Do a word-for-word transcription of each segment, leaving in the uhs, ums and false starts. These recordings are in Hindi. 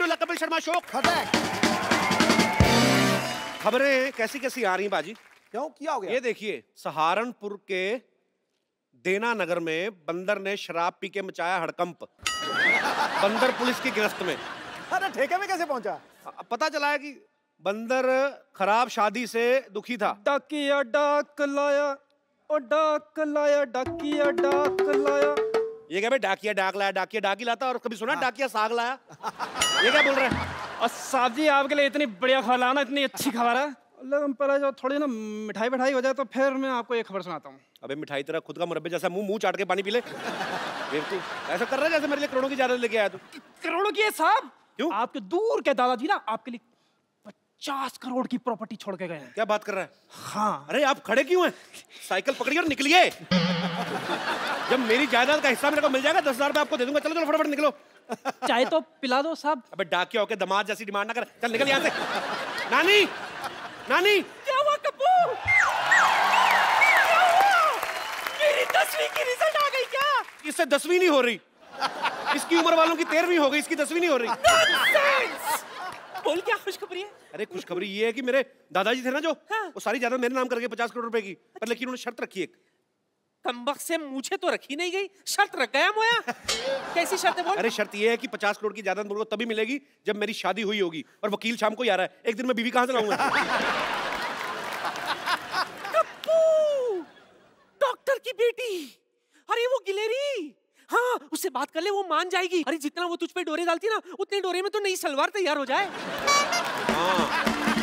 में कपिल शर्मा शो। खबरें कैसी कैसी आ रही हैं बाजी? क्यों, क्या हो गया? ये देखिए, सहारनपुर के देना नगर में बंदर ने शराब पी के मचाया हड़कंप। बंदर पुलिस की गिरफ्त में। अरे ठेके में कैसे पहुंचा? पता चला है कि बंदर खराब शादी से दुखी था। डाकिया डाक लाया, ओ डाक लाया, डाकिया डाक लाया। ये क्या भाई, डाकिया डाक लाया, डाकिया डाक ही लाता, और कभी सुना डाकिया साग लाया? ये क्या बोल रहे हैं? और साहब जी आपके लिए इतनी बढ़िया खबर लाना, इतनी अच्छी खबर है। लेकिन पहले जो थोड़ी ना मिठाई मिठाई हो जाए तो फिर मैं आपको एक खबर सुनाता हूँ। अबे मिठाई तेरा खुद का मुरब्बे जैसा मुंह मुंह चाट के पानी पी ले। तू ऐसा कर रहा है जैसे मेरे लिए करोड़ों की जायदाद लेके आया तू। करोड़ों की है साहब? क्यों? आपके दूर के दादाजी ना आपके लिए पचास करोड़ की प्रॉपर्टी छोड़ के गए हैं। क्या बात कर रहा है? हाँ। अरे आप खड़े क्यों हैं? साइकिल पकड़िए और निकलिए। जब मेरी जायदाद का हिस्सा मेरे को मिल जाएगा दस हजार रुपए आपको दे दूंगा। चलो चलो फटाफट निकलो। चाहे तो पिला दो साहब। अबे डाकिया होके दामाद जैसी डिमांड ना कर, चल निकल यहाँ से। नानी, नानी। क्या हुआ कप्पू? मेरी दसवीं की रिजल्ट आ गई क्या? इससे दसवीं नहीं हो रही, इसकी उम्र वालों की तेरहवीं हो गई, इसकी दसवीं नहीं हो रही। बोल क्या खुशखबरी है? अरे खुशखबरी ये है कि मेरे दादाजी थे ना जो, हाँ। वो सारी जायदाद मेरे नाम करके पचास करोड़ रुपए की, पर लेकिन उन्होंने शर्त रखी एक। कमबख्त से मुझे तो रखी नहीं गई, शर्त रख गया मोया। कैसी शर्त है बोल? अरे शर्त ये है कि पचास करोड़ की जायदाद मुझको तभी मिलेगी जब मेरी शादी हुई होगी, और वकील शाम को ही आ रहा है। एक दिन में बीवी कहाँ से लाऊंगा? डॉक्टर की बेटी, अरे वो गिलेरी, हाँ उससे बात कर ले, वो मान जाएगी। अरे जितना वो तुझ पे डोरे डालती ना, उतने डोरे में तो नई सलवार तैयार हो जाए। हाँ।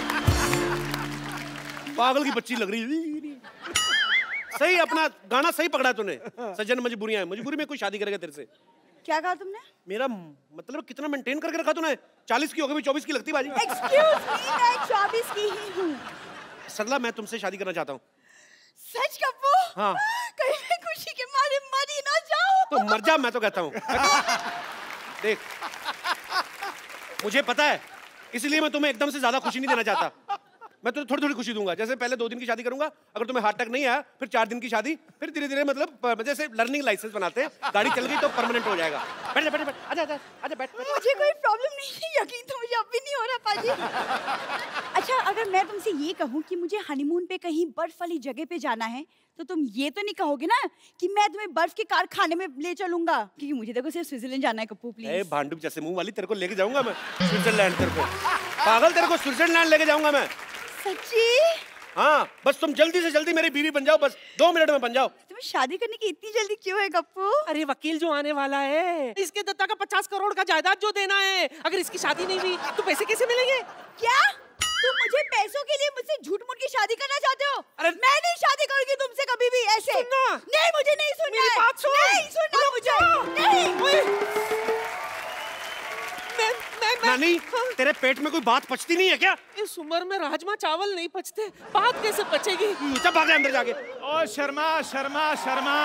पागल की बच्ची लग रही। सही अपना गाना सही पकड़ा तूने। सज्जन मजबूरियां हैं, मजबूरी में कोई शादी करेगा तेरे से। क्या कहा तुमने? मेरा मतलब कितना मेंटेन करके रखा तूने? चालीस की हो गई, चौबीस की लगती बाजी। एक्सक्यूज मी, मैं चौबीस की ही हूँ। सरला मैं तुमसे शादी करना चाहता हूँ। सच कप्पू? हाँ। कहीं मैं खुशी के मारे मर ही ना जाऊँ। तो मर जा, मैं तो कहता हूँ। देख, मुझे पता है, इसलिए मैं तुम्हें एकदम से ज्यादा खुशी नहीं देना चाहता। मैं तुम्हें थोड़ी थोड़ी खुशी दूंगा। जैसे पहले दो दिन की शादी करूंगा, अगर तुम्हें हार्ट अटैक नहीं आया, फिर चार दिन की शादी, फिर धीरे धीरे मतलब जैसे लर्निंग लाइसेंस बनाते हैं, गाड़ी चल गई तो परमानेंट हो जाएगा। बैठ जा, बैठ जा, आजा आजा आजा बैठ। मुझे कोई प्रॉब्लम नहीं है, यकीन तो मुझे अब भी नहीं हो रहा पाजी। अच्छा, अगर मैं तुमसे ये कहूँ कि मुझे हनीमून पे कहीं बर्फ वाली जगह पे जाना है, तो तुम ये तो नहीं कहोगे ना कि मैं तुम्हें बर्फ के कारखाने में ले चलूंगा? क्योंकि मुझे देखो सिर्फ स्विट्जरलैंड जाना है कप्पू, प्लीज। ए भांडुप जैसे मुंह वाली, तेरे को लेके जाऊंगा मैं स्विट्जरलैंड। तेरे को पागल, तेरे को स्विट्जरलैंड लेके जाऊंगा मैं। सच्ची? हाँ, बस तुम जल्दी से जल्दी मेरी बीवी बन जाओ, बस दो मिनट में बन जाओ। तुम्हें शादी करने की इतनी जल्दी क्यों है कप्पू? अरे वकील जो आने वाला है, इसके दत्ता का पचास करोड़ का जायदाद जो देना है, अगर इसकी शादी नहीं हुई तो पैसे कैसे मिलेंगे? क्या तुम मुझे पैसों के लिए मुझसे झूठ मूठ की शादी करना चाहते हो? अरे मैं नहीं शादी करूंगी तुमसे कभी भी ऐसे। सुनना। नहीं, मुझे नहीं सुनना मेरी है। बात सुन। नहीं सुनना मुझे। नहीं। मैं, मैं, मैं, नानी, तेरे पेट में कोई बात पचती नहीं है क्या? इस उम्र में राजमा चावल नहीं पचते, बात कैसे पचेगी? चल भाग जा अंदर जाके। ओ शर्मा शर्मा शर्मा,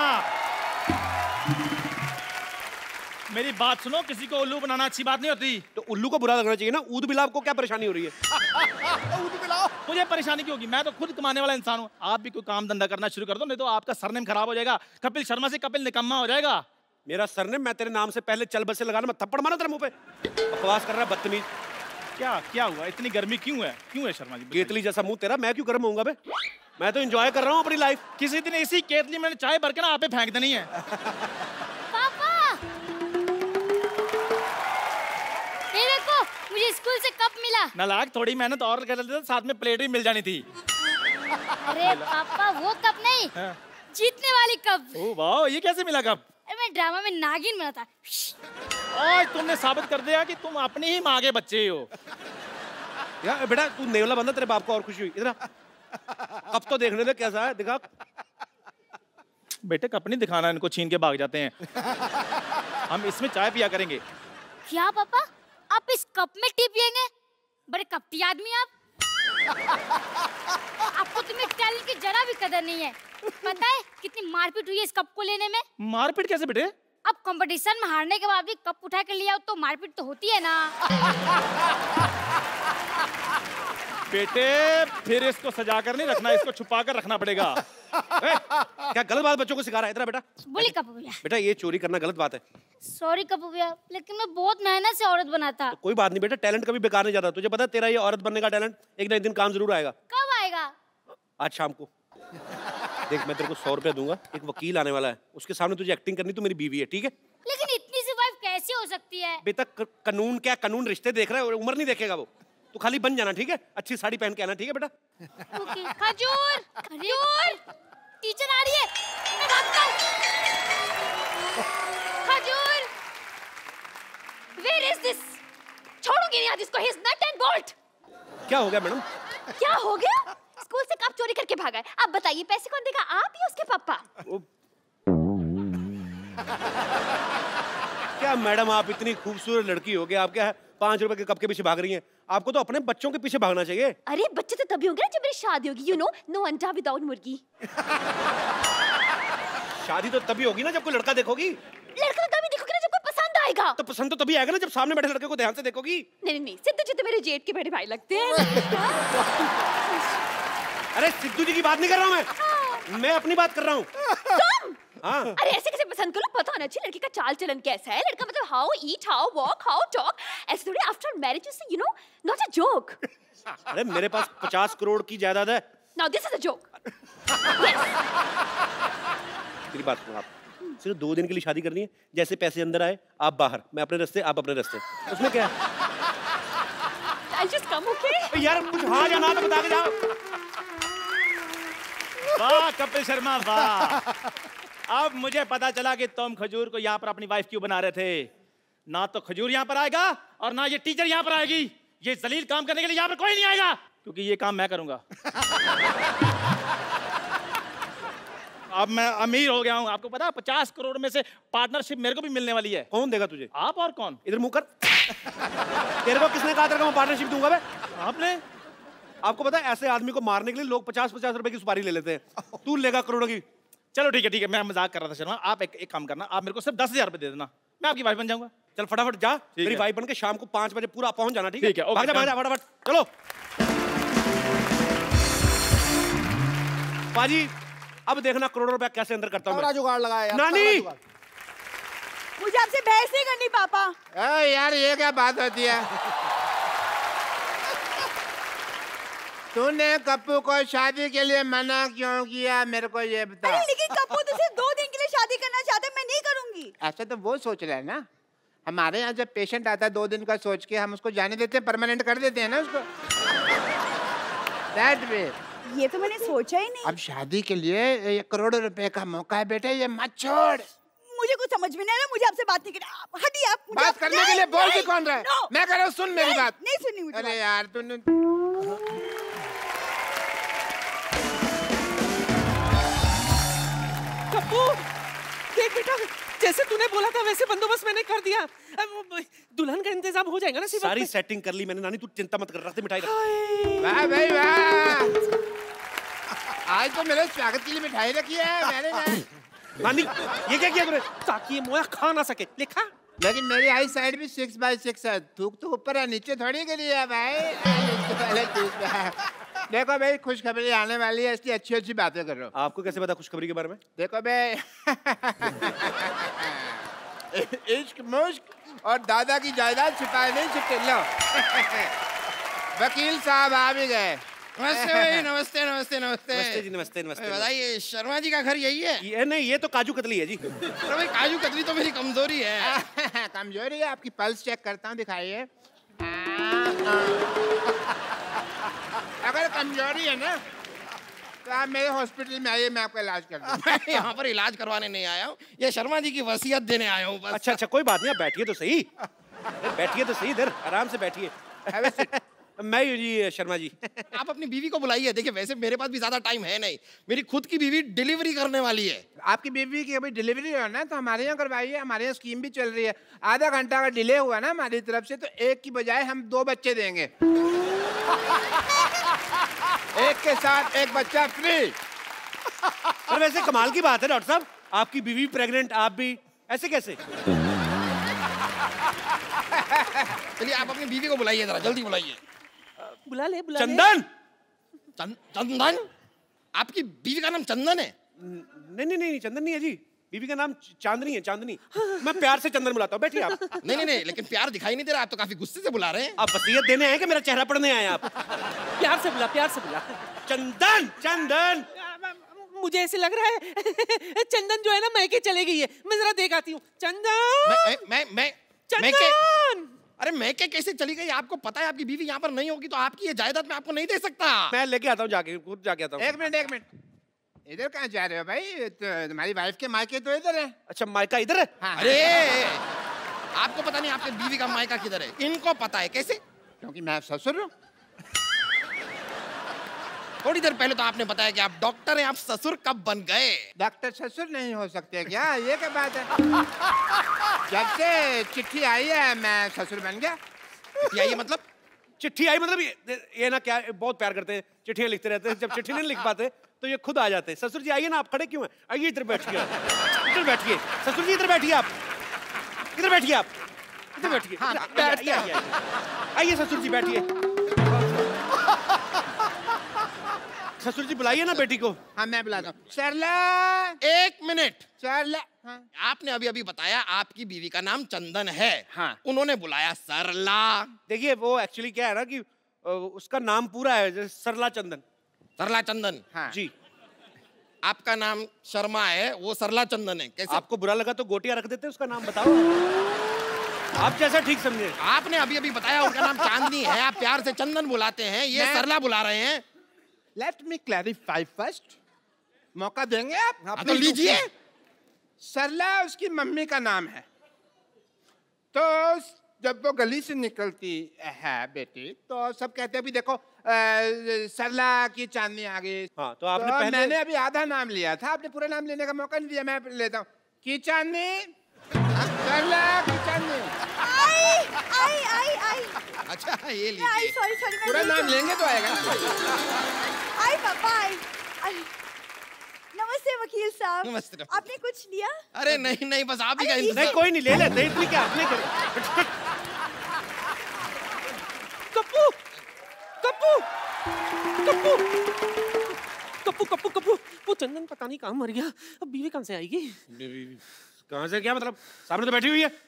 मेरी बात सुनो, किसी को उल्लू बनाना अच्छी बात नहीं होती। तो उल्लू को बुरा लगना चाहिए ना। ऊद बिलाव को क्या परेशानी हो रही है? ऊद बिलाओ। मुझे परेशानी क्यों होगी? मैं तो खुद कमाने वाला इंसान हूँ। आप भी कोई काम धंधा करना शुरू कर दो, नहीं तो आपका सरनेम खराब हो जाएगा। कपिल शर्मा से कपिल निकम्मा हो जाएगा। मेरा सरनेम, मैं तेरे नाम से पहले चल बस से लगाना, मैं थप्पड़ मारा तेरे मुंह पे। बकवास कर रहा है बदतमीज। क्या क्या हुआ? इतनी गर्मी क्यों है? क्यों है शर्मा जी? केतली जैसा मुंह तेरा, मैं क्यों गर्म होऊंगा बे? मैं तो एंजॉय कर रहा हूँ अपनी लाइफ। किसी दिन इसी केतली में चाय भर के ना आप पे फेंक देनी है। पापा, ये देखो मुझे स्कूल से कप मिला। नालायक, थोड़ी मेहनत और कर लेते तो साथ में प्लेट भी मिल जानी थी। अरे पापा, वो कप नहीं, हाँ। जीतने वाली कप। ओह वाह, ये कैसे मिला कप? अरे मैं ड्रामा में नागिन बना था। आज तुमने साबित कर दिया कि तुम अपनी ही माँ के बच्चे हो। यार बेटा, तू नेवला बंदा, तेरे बाप को और खुशी हुई। इधर अब तो देखने दे कैसा है, दिखा। बेटे कप नहीं दिखाना, इनको छीन के भाग जाते हैं। हम इसमें चाय पिया करेंगे। क्या पापा, आप इस कप में टी पिएंगे? बड़े कपटी आदमी आप। आपको तुम्हें टैलेंट की जरा भी कदर नहीं है। पता है कितनी मारपीट हुई है इस कप को लेने में? मारपीट कैसे बेटे? अब कंपटीशन में हारने के बाद भी कप उठा कर लिया तो मारपीट तो होती है ना। बेटे फिर इसको सजा कर नहीं रखना, इसको छुपा कर रखना पड़ेगा। ए, क्या गलत बात बच्चों को सिखा रहा है इतना बेटा? बोली कप्पू भैया। बेटा ये चोरी करना गलत बात है। सॉरी कप्पू भैया, लेकिन मैं बहुत मेहनत से औरत बना था। तो कोई बात नहीं बेटा, टैलेंट कभी बेकार नहीं जाता। तुझे पता है तेरा ये औरत बनने का टैलेंट एक ना एक दिन काम जरूर आएगा। कब आएगा? आज शाम को। देख मैं तेरे को सौ रुपया दूंगा, एक वकील आने वाला है, उसके सामने तुझे एक्टिंग करनी, तो मेरी बीवी है, ठीक है? लेकिन इतनी सी वाइफ कैसे हो सकती है? बेटा कानून क्या, कानून रिश्ते देख रहा है, उम्र नहीं देखेगा वो। तू खाली बन जाना, ठीक है? अच्छी साड़ी पहन के आना, ठीक है बेटा? ओके। खजूर, खजूर, टीचर आ रही है, मैं भागता हूँ। खजूर, where is this? छोड़ूंगी नहीं आज इसको, he is nut and bolt। क्या हो गया मैडम? क्या हो गया? स्कूल से कब चोरी करके भागा है? अब बताइए पैसे कौन देगा, आप या उसके पापा? क्या मैडम आप इतनी खूबसूरत लड़की हो गए, आप क्या पांच रुपए के कप के पीछे भाग रही हैं? आपको तो अपने बच्चों के पीछे भागना चाहिए। अरे बच्चे तो तभी होंगे ना जब मेरी शादी होगी, यू नो, नो अंडा विदाउट मुर्गी। शादी तो तभी होगी ना जब कोई लड़का देखोगी। लड़का तभी देखोगे ना जब कोई पसंद आएगा। तो पसंद तो तभी आएगा ना जब सामने बैठे लड़के को ध्यान से देखोगी। नहीं नहीं नहीं, सिद्धू जी तो मेरे जेठ के बड़े भाई लगते हैं। अरे सिद्धू जी की बात नहीं कर रहा हूँ मैं, हाँ। मैं अपनी बात कर रहा हूँ। तुम? हाँ। अरे ऐसे कैसे पसंद करो, पता होना चाहिए लड़की का चाल चलन कैसा है। लड़का मतलब how eat, how walk, how talk, ऐसे थोड़ी after marriage is you know not a joke. अरे मेरे पास पचास करोड़ की जायदाद है। Now this is a joke. मेरी बात सुनो, आप सिर्फ दो दिन के लिए शादी करनी है। जैसे पैसे अंदर आए आप बाहर, मैं अपने रास्ते आप अपने रास्ते, उसमें क्या है? I'll just come, okay? यार कुछ हाँ या ना तो बता के जाओ। वाह कपिल शर्मा वाह। अब मुझे पता चला कि तुम खजूर को यहाँ पर अपनी वाइफ क्यों बना रहे थे। ना तो खजूर यहाँ पर आएगा और ना ये टीचर यहाँ पर आएगी। ये जलील काम करने के लिए यहाँ पर कोई नहीं आएगा, क्योंकि ये काम मैं करूंगा। अब मैं अमीर हो गया हूँ, आपको पता है पचास करोड़ में से पार्टनरशिप मेरे को भी मिलने वाली है। कौन देगा तुझे? आप और कौन? इधर मुंह कर। तेरे को किसने कहा था मैं पार्टनरशिप दूंगा? बे आपने। आपको पता है ऐसे आदमी को मारने के लिए लोग पचास पचास रुपए की सुपारी ले लेते हैं, तू लेगा करोड़ों की। चलो ठीक है ठीक है, मैं मजाक कर रहा था शर्मा। आप एक, एक काम करना, आप मेरे को सिर्फ दस हजार रुपए दे देना, मैं आपकी वाइफ बन जाऊंगा। चल फटाफट जा, मेरी वाइफ बन के शाम को पांच बजे पूरा पहुंच जाना, ठीक है? ठीक है, भाग जा भाग जा फटाफट, चलो। पाजी अब देखना करोड़ों रुपया कैसे अंदर करता हूँ। जुगाड़ लगाया यार, नानी मुझे आपसे बहस नहीं करनी पापा। ए यार ये क्या बात होती है? तूने कप्पू को शादी के लिए मना क्यों किया, मेरे को ये बता। अरे लेकिन कप्पू तो सिर्फ दो दिन के लिए शादी करना चाहता है, मैं नहीं करूंगी। ऐसा तो वो सोच रहा है ना। हमारे यहाँ जब पेशेंट आता है दो दिन का सोच के हम उसको जाने देते हैं, परमानेंट कर देते हैं ना उसको। That way। ये तो मैंने सोचा ही नहीं। अब शादी के लिए ये करोड़ों रुपए का मौका है बेटे, ये मत छोड़। मुझे कुछ समझ में नहीं आ रहा, मुझे आपसे बात नहीं करनी। हटिए आप। बात करने के लिए बोल भी कौन रहा है? मैं कह रहा हूँ सुन मेरी बात। नहीं सुननी मुझे। अरे यार तूने कप्पू देख बेटा, जैसे तूने बोला था वैसे बंदोबस्त मैंने कर दिया। अब दुल्हन का इंतजाम हो जाएगा ना? सारी सेटिंग कर ली मैंने नानी, तू चिंता मत कर, रखते मिठाई रख। वाह भाई वाह, आज तो मेरे स्वागत के लिए मिठाई रखी है मैंने ना। नानी ये क्या किया तूने? ताकि ये मोया खा ना सके। लिखा लेकिन मेरी आई साइड भी सिक्स बाई सिक्स है, थूक तो ऊपर है नीचे थोड़ी के लिए है भाई। पहले देखो भाई खुशखबरी आने वाली है, इसलिए अच्छी अच्छी बातें कर रहा हूँ। आपको कैसे पता खुशखबरी के बारे में? देखो भाई इश्क मुश्क और दादा की जायदाद छिपाए नहीं छिपते। लो वकील साहब आ भी गए। नमस्ते भाई, नमस्ते नमस्ते नमस्ते नमस्ते जी, नमस्ते नमस्ते। बताइए शर्मा जी का घर यही है? ये नहीं, ये तो काजू कतली है जी। अरे भाई काजू कतली तो मेरी कमजोरी है। कमजोरी है आपकी? पल्स चेक करता हूँ, दिखाइए। अगर कमजोरी है ना तो आप मेरे हॉस्पिटल में आइए, मैं आपका इलाज कर दूँ। मैं यहाँ पर इलाज करवाने नहीं आया हूँ, ये शर्मा जी की वसीयत देने आया हूँ बस। अच्छा अच्छा कोई बात नहीं, आप बैठिए तो सही, बैठिए तो सही, इधर आराम से बैठिए। मैं हूँ जी शर्मा जी। आप अपनी बीवी को बुलाइए। देखिए वैसे मेरे पास भी ज्यादा टाइम है नहीं, मेरी खुद की बीवी डिलीवरी करने वाली है। आपकी बीवी की अभी डिलीवरी हो ना तो हमारे यहाँ करवाइए, हमारे यहाँ स्कीम भी चल रही है। आधा घंटा अगर डिले हुआ ना हमारी तरफ से तो एक की बजाय हम दो बच्चे देंगे। एक के साथ एक बच्चा फ्री। पर वैसे कमाल की बात है डॉक्टर साहब, आपकी बीवी प्रेग्नेंट, आप भी, ऐसे कैसे? चलिए आप अपनी बीवी को बुलाइए, जरा जल्दी बुलाइए। बुला ले बुला ले। चंदन। चंद, चंदन? आपकी बीवी का नाम चंदन है? नहीं नहीं नहीं चंदन नहीं है जी, बीवी का नाम चांदनी है, चांदनी। मैं प्यार से चंदन बुलाता हूँ, बैठिए आप। नहीं नहीं नहीं, लेकिन प्यार दिखाई नहीं दे रहा, आप तो काफी गुस्से से बुला रहे हैं। आप वसीयत देने आए कि मेरा चेहरा पढ़ने आए आप? प्यार से बुला, प्यार से बुला। चंदन, चंदन। मुझे ऐसे लग रहा है चंदन जो है ना मैके चले गई है। मैं जरा देख आती हूँ। चंदन, मैं मैं मैं मैं के, चंदन। अरे मैं के कैसे चली गई? आपको पता है आपकी बीवी यहाँ पर नहीं होगी तो आपकी ये जायदाद मैं आपको नहीं दे सकता। मैं लेके आता हूँ, जाके खुद जाके आता हूँ। एक मिनट एक मिनट, इधर कहाँ जा रहे हो भाई? तो तुम्हारी वाइफ के मायके तो इधर है। अच्छा मायका इधर है? हाँ, अरे आपको पता नहीं आपके बीवी का मायका किधर है? इनको पता है। कैसे? क्योंकि मैं ससुर हूँ। थोड़ी देर पहले तो आपने बताया कि आप डॉक्टर हैं, आप ससुर कब बन गए? डॉक्टर ससुर नहीं हो सकते क्या? ये क्या बात है? जब से चिट्ठी आई है मैं ससुर बन गया। या ये मतलब? चिट्ठी आई मतलब ये, ये ना क्या बहुत प्यार करते हैं, चिट्ठियां लिखते रहते हैं। जब चिट्ठी नहीं लिख पाते तो ये खुद आ जाते हैं। ससुर जी आइए ना, आप खड़े क्यों हैं? आइए इधर बैठिए, इधर बैठिए। ससुर जी इधर बैठिए, आप इधर बैठिए, आप इधर बैठिए। हाँ, आइए, आइए, आइए, आइए। आइए ससुर जी बैठिए। ससुर जी बुलाइए ना बेटी को। हाँ मैं बुलाता हूँ। सरला, एक मिनट। सरला। हाँ। आपने अभी अभी बताया आपकी बीवी का नाम चंदन है। हाँ। उन्होंने बुलाया सरला। देखिए वो एक्चुअली क्या है ना कि अ, उसका नाम पूरा है जैसे सरला चंदन। सरला चंदन। हाँ। जी। आपका नाम शर्मा है, वो सरला चंदन है। कैसे? आपको बुरा लगा तो गोटियां रख देते, उसका नाम बताओ आप जैसा ठीक समझे। आपने अभी अभी बताया उनका नाम चांदनी है, आप प्यार से चंदन बुलाते हैं, ये मैं- सरला बुला रहे हैं। Let me clarify first. मौका देंगे आप? हाँ, तो लीजिए। सरला उसकी मम्मी का नाम है। तो जब वो गली से निकलती है बेटी तो सब कहते हैं भी देखो अ, सरला की चांदनी आ गई। हाँ, तो आपने पहले- मैंने अभी आधा नाम लिया था, आपने पूरा नाम लेने का मौका नहीं दिया। मैं लेता हूँ की चांदनी, सरला की चांदनी। आई आई आई आई अच्छा ये आई लीजिए। सॉरी सॉरी मैं पूरा नहीं नाम दूँ। लेंगे तो आएगा ना। आई पापा आई आई। नमस्ते वकील साहब। नमस्ते, नमस्ते। आपने कुछ लिया? अरे नहीं नहीं, बस आप ही का अरे, इंतजार। नहीं कोई नहीं, ले लेते इतनी क्या आपने करे। कप्पू, कप्पू, कप्पू, कप्पू, कप्पू, कप्पू। वो चंदन पता नहीं कहाँ मर गया। अब बीवी कहाँ से आएगी? कहाँ से क्या मतलब? सामने तो बैठी हुई है।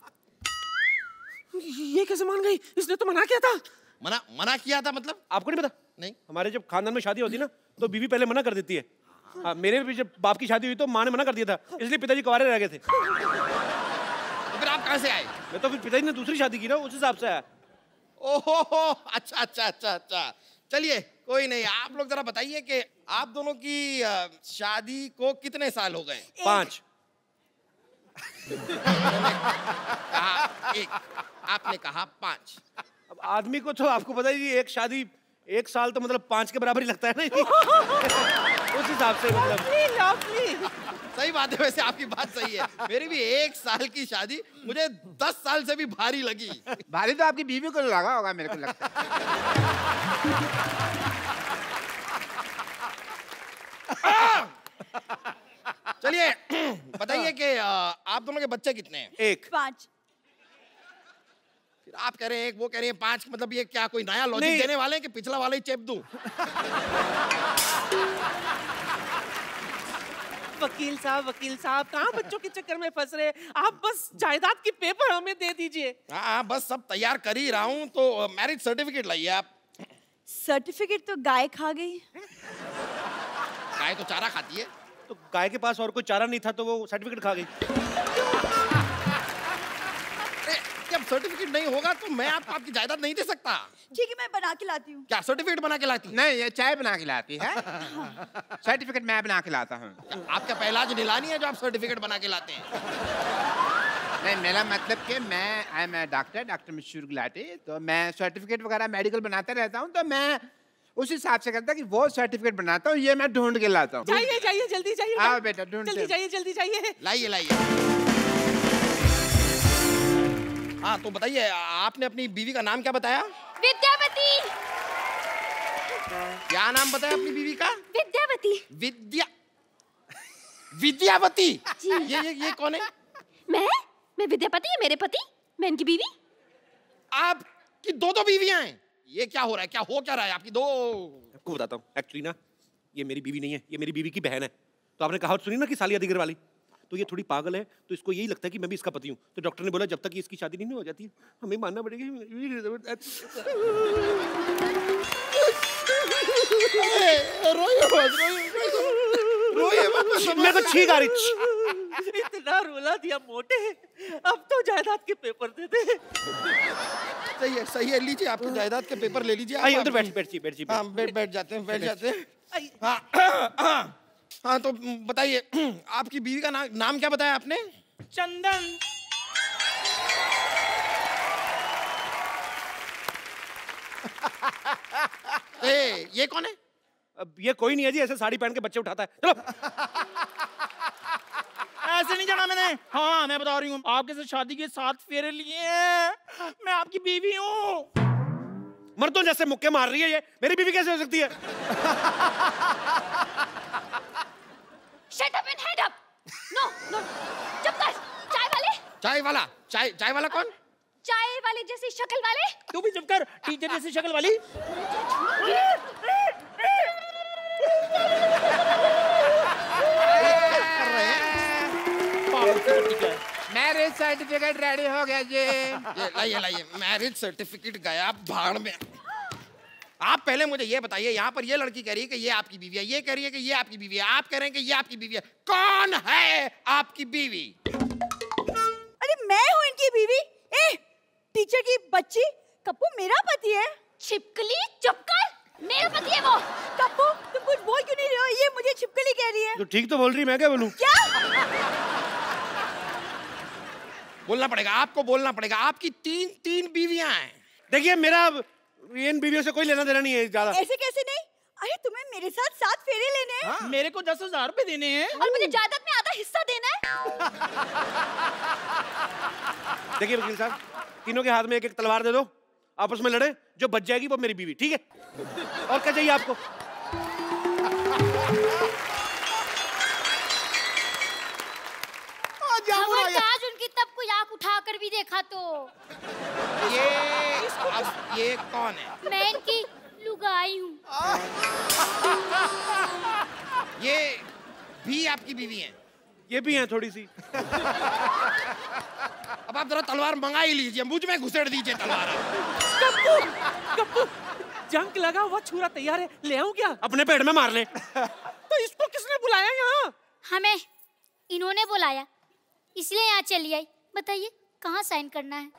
ये कैसे मान गई? इसने तो मना किया था। मना मना किया था मतलब? आपको नहीं पता? नहीं। हमारे जब खानदान में शादी होती है ना तो बीवी पहले मना कर देती है। हाँ, मेरे भी जब बाप की शादी हुई तो माँ ने मना कर दिया था, इसलिए पिताजी कुंवारे रह गए थे। तो फिर आप कहाँ से आए? मैं तो फिर पिताजी ने दूसरी शादी की ना, उस हिसाब से आया। ओहो हो, अच्छा अच्छा अच्छा अच्छा। चलिए कोई नहीं, आप लोग जरा बताइए कि आप दोनों की अ, शादी को कितने साल हो गए? पांच। कहा एक, आपने कहा पांच। अब आदमी को तो आपको पता ही है, एक शादी एक साल तो मतलब पांच के बराबर ही लगता है ना। उस हिसाब से मतलब लवली। सही बात है, वैसे आपकी बात सही है। मेरी भी एक साल की शादी मुझे दस साल से भी भारी लगी। भारी तो आपकी बीवी को लगा होगा मेरे को लगता है। चलिए बताइए कि अ, आप दोनों के बच्चे कितने हैं? एक। पाँच। फिर आप कह रहे हैं एक, वो कह रहे हैं पांच, मतलब ये क्या कोई नया लॉजिक नहीं। देने वाले हैं कि पिछला वाला ही चेप दूं? वकील साहब, वकील साहब कहाँ बच्चों के चक्कर में फंस रहे? आप बस जायदाद की पेपर हमें दे दीजिए। हाँ हाँ, बस सब तैयार कर ही रहा हूँ। तो मैरिज सर्टिफिकेट लाइए आप। सर्टिफिकेट तो गाय खा गई। गाय तो चारा खाती है। तो गाय के पास और कोई चारा नहीं था तो वो सर्टिफिकेट खा गई। अरे, जब सर्टिफिकेट नहीं होगा तो मैं आपको आपकी जायदाद नहीं दे सकता। ठीक है मैं बना के लाती हूँ। क्या सर्टिफिकेट बना के लाती? नहीं, ये चाय बना के लाती है। सर्टिफिकेट मैं बना के लाता हूँ। आपका पहला आज नीलानी है जो आप सर्टिफिकेट बना के लाते हैं? नहीं, मेरा मतलब कि मैं I M doctor doctor Mashoor Gulati, तो मैं सर्टिफिकेट वगैरह मेडिकल बनाता रहता हूँ। तो मैं उस हिसाब से करता कि वो सर्टिफिकेट बनाता हूँ, ये मैं ढूंढ के लाता हूँ। जाइए जाइए जल्दी जाइए। आओ बेटा, ढूंढते जल्दी हैं। जाइए जल्दी जाइए। लाइए लाइए। हाँ तो बताइए, आपने अपनी बीवी का नाम क्या बताया? विद्यावती। क्या नाम बताया अपनी बीवी का? विद्यावती। विद्या विद्यावती। जी। ये ये ये कौन है? मैं मैं विद्यापति है मेरे पति, मैं इनकी बीवी। आपकी दो दो बीवियां हैं? ये क्या हो रहा है? क्या हो क्या रहा है आपकी दो? आपको बताता हूँ, एक्चुअली ना ये मेरी बीवी नहीं है, ये मेरी बीवी की बहन है। तो आपने कहावत सुनी ना कि साली अधीगर वाली, तो ये थोड़ी पागल है, तो इसको यही लगता है कि मैं भी इसका पति हूँ। तो डॉक्टर ने बोला जब तक इसकी शादी नहीं हो जाती हमें मानना पड़ेगा। मैं तो छींक आ रही। इतना रुला दिया मोटे, अब तो जायदाद के पेपर दे दे। सही है, सही है, लीजिए आपकी जायदाद के पेपर ले लीजिए। आइए उधर बैठ बैठ बैठ हाँ, बैठ बैठ जाते हैं, बैठ जाते हैं। हाँ हाँ, तो बताइए आपकी बीवी का नाम नाम क्या बताया आपने? चंदन। ए, ये कौन है? अब ये कोई नहीं है जी, ऐसे साड़ी पहन के बच्चे उठाता है। चलो। ऐसे नहीं जाना मैंने। हाँ मैं बता रही हूँ, आपके साथ शादी के सात फेरे लिए हैं। मैं आपकी बीवी हूँ। मर्दों जैसे मुक्के मार रही है ये, मेरी बीवी कैसे हो सकती है? Shut up and head up. No, no. चुप कर। चाय वाले? चाय वाला? चाय चाय वाला कौन? चाय वाले जैसी शक्ल वाले? तू भी चुप कर, टीचर जैसी शक्ल वाली। मैरिज सर्टिफिकेट रेडी हो गया जी। ये लाइए लाइए, मैरिज सर्टिफिकेट गया भाड़ में। आप पहले मुझे ये बताइए, यहाँ पर ये लड़की कह रही है कि ये आपकी बीवी है, ये कह रही है कि ये आपकी बीवी है, आप कह रहे हैं कि ये आपकी बीवी है। कौन है आपकी बीवी? अरे मैं हूँ इनकी बीवी। ए, टीचर की बच्ची, कप्पू मेरा पति है। छिपकली चुप कर, मेरा पति है वो। कप्पू तुम कुछ बोल क्यों नहीं रहे हो? ये मुझे छिपकली कह रही है। तो ठीक तो बोल रही, मैं क्या बोलूं? क्या? बोलना पड़ेगा आपको, बोलना पड़ेगा। आपकी तीन तीन बीवियां हैं। देखिए मेरा इन बीवियों से कोई लेना देना नहीं है ज्यादा। ऐसे कैसे नहीं? अरे तुम्हें मेरे साथ सात फेरे लेने हैं। हाँ? मेरे को दस हजार रुपए देने हैं और मुझे जायदाद में आधा हिस्सा देना है। देखिए वकील साहब, तीनों के हाथ में एक एक तलवार दे दो, आपस में लड़े, जो बच जाएगी वो मेरी बीवी, ठीक है? और क्या चाहिए आपको? खबरदार उनकी तब कोई आंख उठा कर भी देखा तो। ये अब ये कौन है? मैं इनकी लुगाई हूँ। ये भी आपकी बीवी हैं? ये भी हैं थोड़ी सी। अब आप जरा तलवार मंगा ही लीजिए, मुझ में घुसेड़ दीजिए तलवार। कप्पू, कप्पू, जंग लगा हुआ छुरा तैयार है, ले आऊं क्या? अपने पेट में मार ले। तो इसको किसने बुलाया यहाँ? हमें इन्होंने बुलाया, इसलिए यहाँ चली आई। बताइए कहाँ साइन करना है?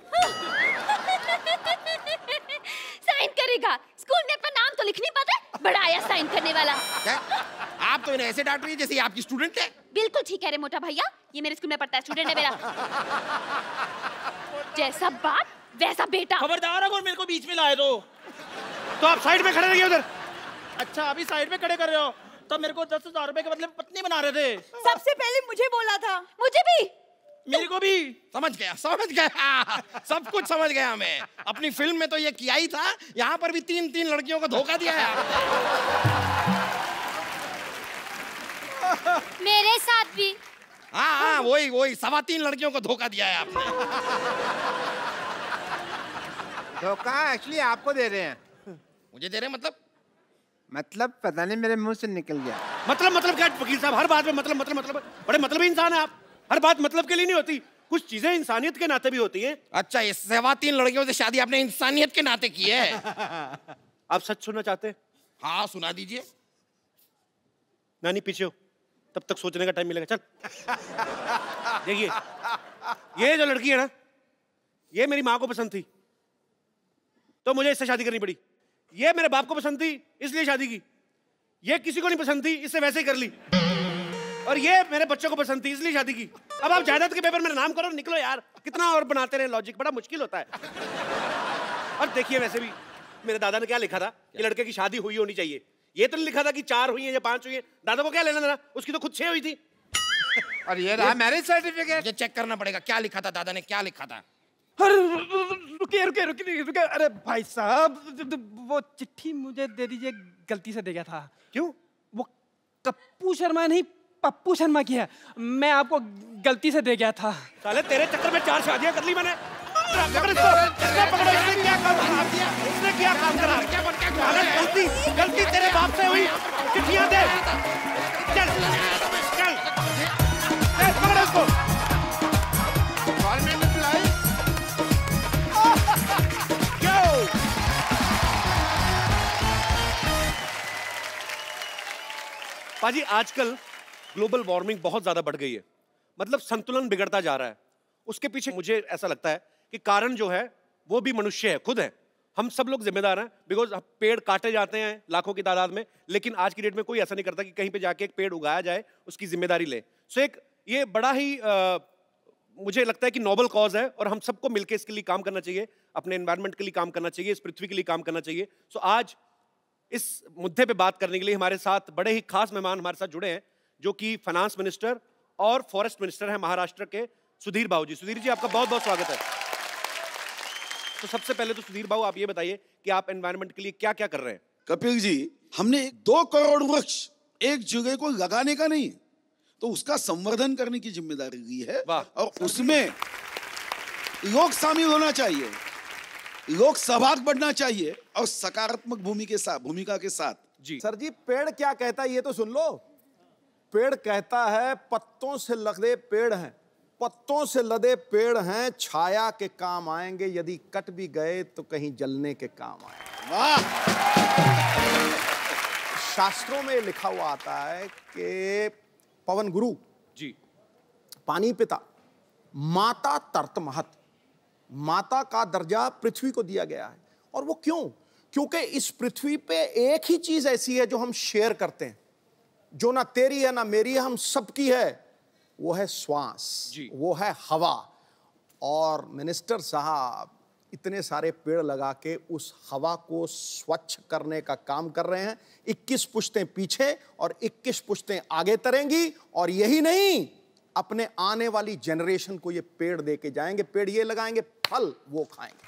साइन करेगा? स्कूल में अपना नाम तो लिख नहीं पाता, बड़ा आया साइन करने वाला। क्या? आप तो इन्हें ऐसे डांट रही है जैसे आपकी स्टूडेंट है। बिल्कुल ठीक है रे मोटा भैया, ये मेरे स्कूल में पढ़ता है, स्टूडेंट है मेरा। जैसा बाप वैसा बेटा। खबरदार अगर मेरे को बीच में लाए तो। तो आप साइड में खड़े रहिए उधर। अच्छा अभी साइड में खड़े कर रहे हो, तब मेरे को दस हजार रुपए के मतलब पत्नी बना रहे थे। सबसे पहले मुझे बोला था। मुझे भी, मेरे को भी। समझ गया, समझ गया, सब कुछ समझ गया मैं। अपनी फिल्म में तो ये किया ही था, यहाँ पर भी तीन तीन लड़कियों को धोखा दिया है। मेरे साथ भी। हाँ हाँ, वही वही सवा तीन लड़कियों को धोखा दिया है आपने। धोखा एक्चुअली आपको दे रहे हैं। मुझे दे रहे मतलब? मतलब पता नहीं मेरे मुंह से निकल गया। मतलब मतलब क्या वकील साहब, हर बात में मतलब मतलब मतलब बड़े मतलबी इंसान है आप। हर बात मतलब के लिए नहीं होती, कुछ चीजें इंसानियत के नाते भी होती हैं। अच्छा, ये सवा तीन लड़कियों से शादी आपने इंसानियत के नाते की है? आप सच सुनना चाहते हैं? हाँ सुना दीजिए। नानी पीछे हो, तब तक सोचने का टाइम मिलेगा। चल देखिए, ये जो लड़की है ना, ये मेरी माँ को पसंद थी तो मुझे इससे शादी करनी पड़ी। ये मेरे बाप को पसंद थी इसलिए शादी की। ये किसी को नहीं पसंद थी, इससे वैसे ही कर ली। और ये मेरे बच्चों को पसंद थी इसलिए शादी की। अब आप जायदाद के पेपर मेरा नाम करो, निकलो यार। कितना और बनाते रहे लॉजिक, बड़ा मुश्किल होता है। और देखिए वैसे भी मेरे दादा ने क्या लिखा था कि लड़के की शादी हुई होनी चाहिए। ये तो नहीं लिखा था कि चार हुई है या पांच हुई है। दादा को क्या लेना देना, उसकी तो खुद छह हुई थी। और ये रहा मैरिज सर्टिफिकेट। ये चेक करना पड़ेगा, क्या लिखा था दादा ने, क्या लिखा था? अरे रुके रुके रुके रुके। अरे भाई साहब, वो चिट्ठी मुझे दे दीजिए, गलती से दे गया था। क्यों? वो कप्पू शर्मा नहीं, पप्पू शर्मा की है। मैं आपको गलती से दे गया था। साले तेरे चक्कर में चार शादियां कर ली मैंने। पकड़ इसको, इसने पकड़ो, इसने क्या काम खराब किया? इसने क्या काम गलती गलती तेरे बाप से हुई। चिट्ठियां दे। चल चल दे, पकड़ उसको। पाजी आजकल ग्लोबल वार्मिंग बहुत ज्यादा बढ़ गई है, मतलब संतुलन बिगड़ता जा रहा है। उसके पीछे मुझे ऐसा लगता है कि कारण जो है वो भी मनुष्य है, खुद है। हम सब लोग जिम्मेदार हैं, बिकॉज पेड़ काटे जाते हैं लाखों की तादाद में, लेकिन आज की डेट में कोई ऐसा नहीं करता कि कहीं पे जाके एक पेड़ उगाया जाए, उसकी जिम्मेदारी ले। सो एक ये बड़ा ही आ, मुझे लगता है कि नोबल कॉज है और हम सबको मिलकर इसके लिए काम करना चाहिए, अपने एनवायरनमेंट के लिए काम करना चाहिए, इस पृथ्वी के लिए काम करना चाहिए। सो आज इस मुद्दे पे बात करने के लिए हमारे साथ बड़े ही खास मेहमान हमारे साथ जुड़े हैं, जो कि फाइनेंस मिनिस्टर और फॉरेस्ट मिनिस्टर हैं महाराष्ट्र के, सुधीर बाबू जी। सुधीर जी, आपका बहुत बहुत स्वागत है। तो सबसे पहले तो सुधीर बाबू आप ये बताइए कि आप एनवायरनमेंट के लिए क्या क्या कर रहे हैं। कपिल जी, हमने दो करोड़ वृक्ष एक जगह को लगाने का नहीं, तो उसका संवर्धन करने की जिम्मेदारी ली है और उसमें लोग शामिल होना चाहिए, लोग सहभाग बढ़ना चाहिए और सकारात्मक भूमि के साथ भूमिका के साथ। जी सर जी, पेड़ क्या कहता है ये तो सुन लो। पेड़ कहता है पत्तों से लदे पेड़ हैं, पत्तों से लदे पेड़ हैं, छाया के काम आएंगे, यदि कट भी गए तो कहीं जलने के काम आएंगे। वाह! शास्त्रों में लिखा हुआ आता है कि पवन गुरु जी, पानी पिता, माता तर्त महत, माता का दर्जा पृथ्वी को दिया गया है। और वो क्यों? क्योंकि इस पृथ्वी पे एक ही चीज ऐसी है जो हम शेयर करते हैं, जो ना तेरी है ना मेरी है, हम सबकी है, वो है श्वास, वो है हवा। और मिनिस्टर साहब इतने सारे पेड़ लगा के उस हवा को स्वच्छ करने का काम कर रहे हैं। इक्कीस पुश्तें पीछे और इक्कीस पुश्तें आगे तरेंगी, और यही नहीं, अपने आने वाली जनरेशन को ये पेड़ दे के जाएंगे। पेड़ ये लगाएंगे, फल वो खाएंगे।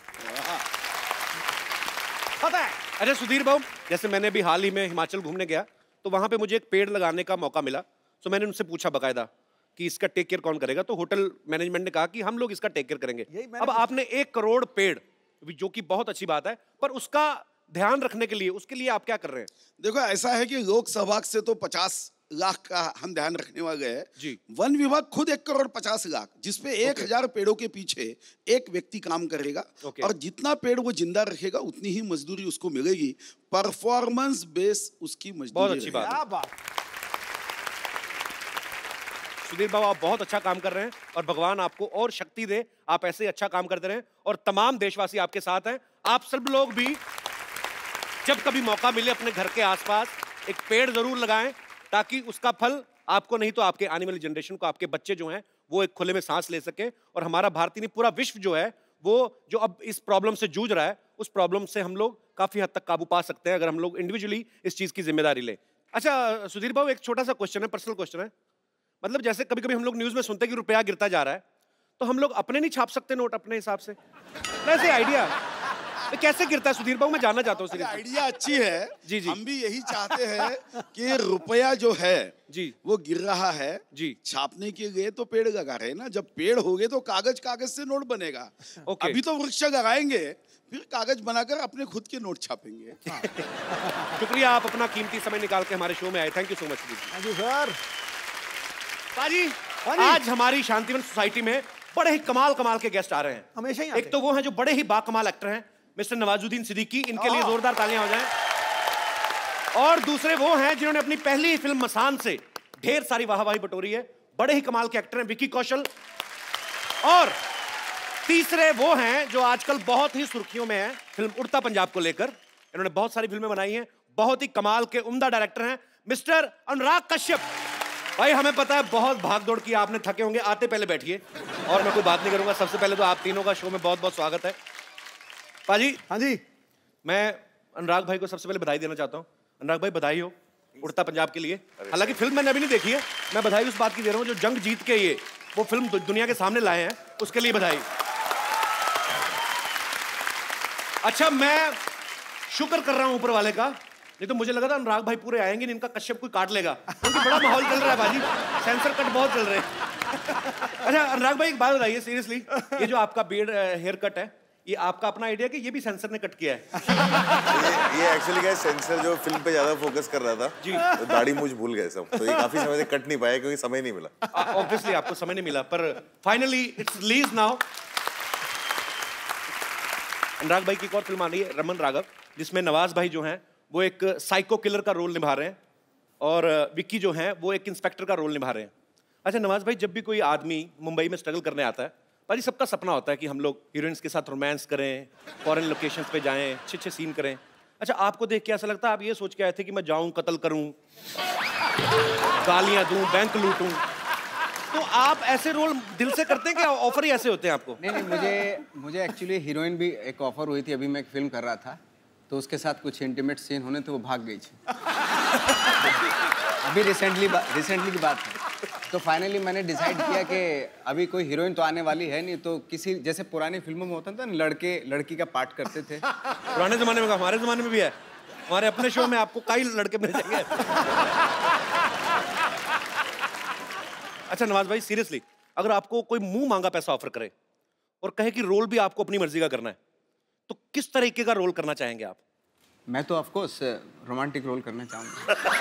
पता है? अरे सुधीर बाबू, जैसे मैंने भी हाल ही में हिमाचल घूमने गया, तो वहां पे मुझे एक पेड़ लगाने का मौका मिला। तो मैंने उनसे पूछा बकायदा कि इसका टेक केयर कौन करेगा, तो होटल मैनेजमेंट ने कहा कि हम लोग इसका टेक केयर करेंगे। अब आपने एक करोड़ पेड़, जो कि बहुत अच्छी बात है, पर उसका ध्यान रखने के लिए, उसके लिए आप क्या कर रहे हैं? देखो, ऐसा है कि लोक सहभाग से तो पचास लाख का हम ध्यान रखने वाले हैं जी। वन विभाग खुद एक करोड़ पचास लाख, जिसपे एक हजार पेड़ों के पीछे एक व्यक्ति काम करेगा, और जितना पेड़ वो जिंदा रखेगा उतनी ही मजदूरी उसको मिलेगी। परफॉर्मेंस बेस उसकी मजदूरी। बहुत अच्छी बात। सुधीर बाबू, आप बहुत अच्छा काम कर रहे हैं और भगवान आपको और शक्ति दे, आप ऐसे अच्छा काम करते रहें, और तमाम देशवासी आपके साथ हैं। आप सब लोग भी जब कभी मौका मिले अपने घर के आसपास एक पेड़ जरूर लगाएं, ताकि उसका फल आपको नहीं तो आपके आने वाली जनरेशन को, आपके बच्चे जो हैं वो एक खुले में सांस ले सके। और हमारा भारतीय नहीं, पूरा विश्व जो है वो जो अब इस प्रॉब्लम से जूझ रहा है, उस प्रॉब्लम से हम लोग काफी हद तक काबू पा सकते हैं अगर हम लोग इंडिविजुअली इस चीज की जिम्मेदारी लें। अच्छा सुधीर बाबू, एक छोटा सा क्वेश्चन है, पर्सनल क्वेश्चन है। मतलब जैसे कभी कभी हम लोग न्यूज में सुनते हैं कि रुपया गिरता जा रहा है, तो हम लोग अपने नहीं छाप सकते नोट अपने हिसाब से? वैसे आइडिया तो कैसे गिरता है सुधीर बाबू, मैं जानना चाहता हूँ। आइडिया अच्छी है जी जी, हम भी यही चाहते हैं कि रुपया जो है जी वो गिर रहा है जी, छापने के लिए तो पेड़ लगा रहे हैं ना। जब पेड़ हो गए तो कागज कागज से नोट बनेगा। अभी तो वृक्ष लगाएंगे, फिर कागज बनाकर अपने खुद के नोट छापेंगे। शुक्रिया, आप अपना कीमती समय निकाल के हमारे शो में आए, thank you so much ji sir. पाजी, आज हमारी शांतिवन सोसाइटी में बड़े ही कमाल कमाल के गेस्ट आ रहे हैं। हमेशा ही एक तो वो हैं जो बड़े ही बाकमाल एक्टर हैं, मिस्टर नवाजुद्दीन सिद्दीकी, इनके लिए जोरदार तालियां हो जाएं। और दूसरे वो हैं जिन्होंने अपनी पहली फिल्म मसान से ढेर सारी वाहवाही बटोरी है, बड़े ही कमाल के एक्टर हैं, विकी कौशल। और तीसरे वो हैं जो आजकल बहुत ही सुर्खियों में हैं फिल्म उड़ता पंजाब को लेकर। इन्होंने बहुत सारी फिल्में बनाई हैं, बहुत ही कमाल के उम्दा डायरेक्टर हैं मिस्टर अनुराग कश्यप। भाई हमें पता है बहुत भाग दौड़ की, आपने थके होंगे, आते पहले बैठिए और मैं कोई बात नहीं करूंगा। सबसे पहले तो आप तीनों का शो में बहुत बहुत स्वागत है। पाजी, हाँ जी, मैं अनुराग भाई को सबसे पहले बधाई देना चाहता हूँ। अनुराग भाई, बधाई हो उड़ता पंजाब के लिए। हालांकि फिल्म मैंने अभी नहीं देखी है, मैं बधाई उस बात की दे रहा हूँ जो जंग जीत के ये वो फिल्म दुनिया के सामने लाए हैं, उसके लिए बधाई। अच्छा, मैं शुक्र कर रहा हूँ ऊपर वाले का, नहीं तो मुझे लगा था अनुराग भाई पूरे आएंगे नहीं, इनका कश्यप कोई काट लेगा, क्योंकि बड़ा माहौल चल रहा है बाजी, सेंसर कट बहुत चल रहे हैं। अच्छा अनुराग भाई, एक बात बताइए सीरियसली, ये जो आपका बियर्ड हेयर कट है, ये आपका अपना आइडिया कि ये भी सेंसर ने कट किया है? ये ये एक्चुअली क्या है, सेंसर जो फिल्म पे ज्यादा फोकस कर रहा था जी, तो दाढ़ी मूछ भूल गए सब, तो ये काफी समय से कट नहीं पाया क्योंकि समय नहीं मिला। ऑब्वियसली आपको समय नहीं मिला, पर finally it's release now. Anurag भाई की एक और फिल्म आ रही है रमन राघव, जिसमें नवाज भाई जो हैं वो एक साइको किलर का रोल निभा रहे हैं और विक्की जो हैं वो एक इंस्पेक्टर का रोल निभा रहे हैं। अच्छा नवाज भाई, जब भी कोई आदमी मुंबई में स्ट्रगल करने आता है, भाई सबका सपना होता है कि हम लोग हीरोइंस के साथ रोमांस करें, फॉरेन लोकेशंस पे जाएं, अच्छे अच्छे सीन करें। अच्छा आपको देख के ऐसा लगता है आप ये सोच के आए थे कि मैं जाऊं, कत्ल करूं, गालियां दूं, बैंक लूटूं, तो आप ऐसे रोल दिल से करते हैं कि ऑफर ही ऐसे होते हैं आपको? नहीं नहीं, मुझे मुझे एक्चुअली हीरोइन भी एक ऑफर हुई थी, अभी मैं एक फिल्म कर रहा था, तो उसके साथ कुछ इंटीमेट सीन होने थे, वो भाग गई थी। अभी रिसेंटली रिसेंटली की बात है। तो फाइनली मैंने डिसाइड किया कि अभी कोई हीरोइन तो आने वाली है नहीं, तो किसी जैसे पुरानी फिल्मों में होता था ना, लड़के लड़की का पार्ट करते थे। पुराने जमाने में, हमारे जमाने में भी है, हमारे अपने शो में आपको कई लड़के मिल जाएंगे। अच्छा नवाज भाई, सीरियसली अगर आपको कोई मुंह मांगा पैसा ऑफर करे और कहे कि रोल भी आपको अपनी मर्जी का करना है, तो किस तरीके का रोल करना चाहेंगे आप? मैं तो ऑफ कोर्स रोमांटिक रोल करना चाहूंगा।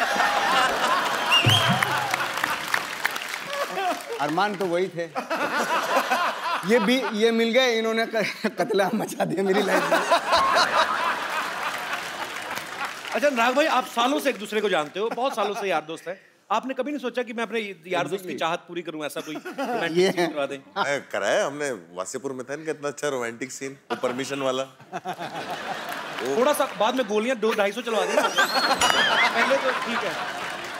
अरमान तो वही थे। ये भी ये मिल गए, इन्होंने कतला मचा दिया मेरी लाइफ में। अच्छा अनुराग भाई, आप सालों से एक दूसरे को जानते हो, बहुत सालों से यार दोस्त हैं, आपने कभी नहीं सोचा कि मैं अपने यार दोस्त की चाहत पूरी करूं, ऐसा कोई रोमांटिक सीन करवा दें? कराया हमने, वासेपुर में था इनका इतना अच्छा रोमांटिक सीन, वो परमिशन वाला। थोड़ा सा बाद में गोलियां दो ढाई सौ चलवा देना, पहले तो ठीक है।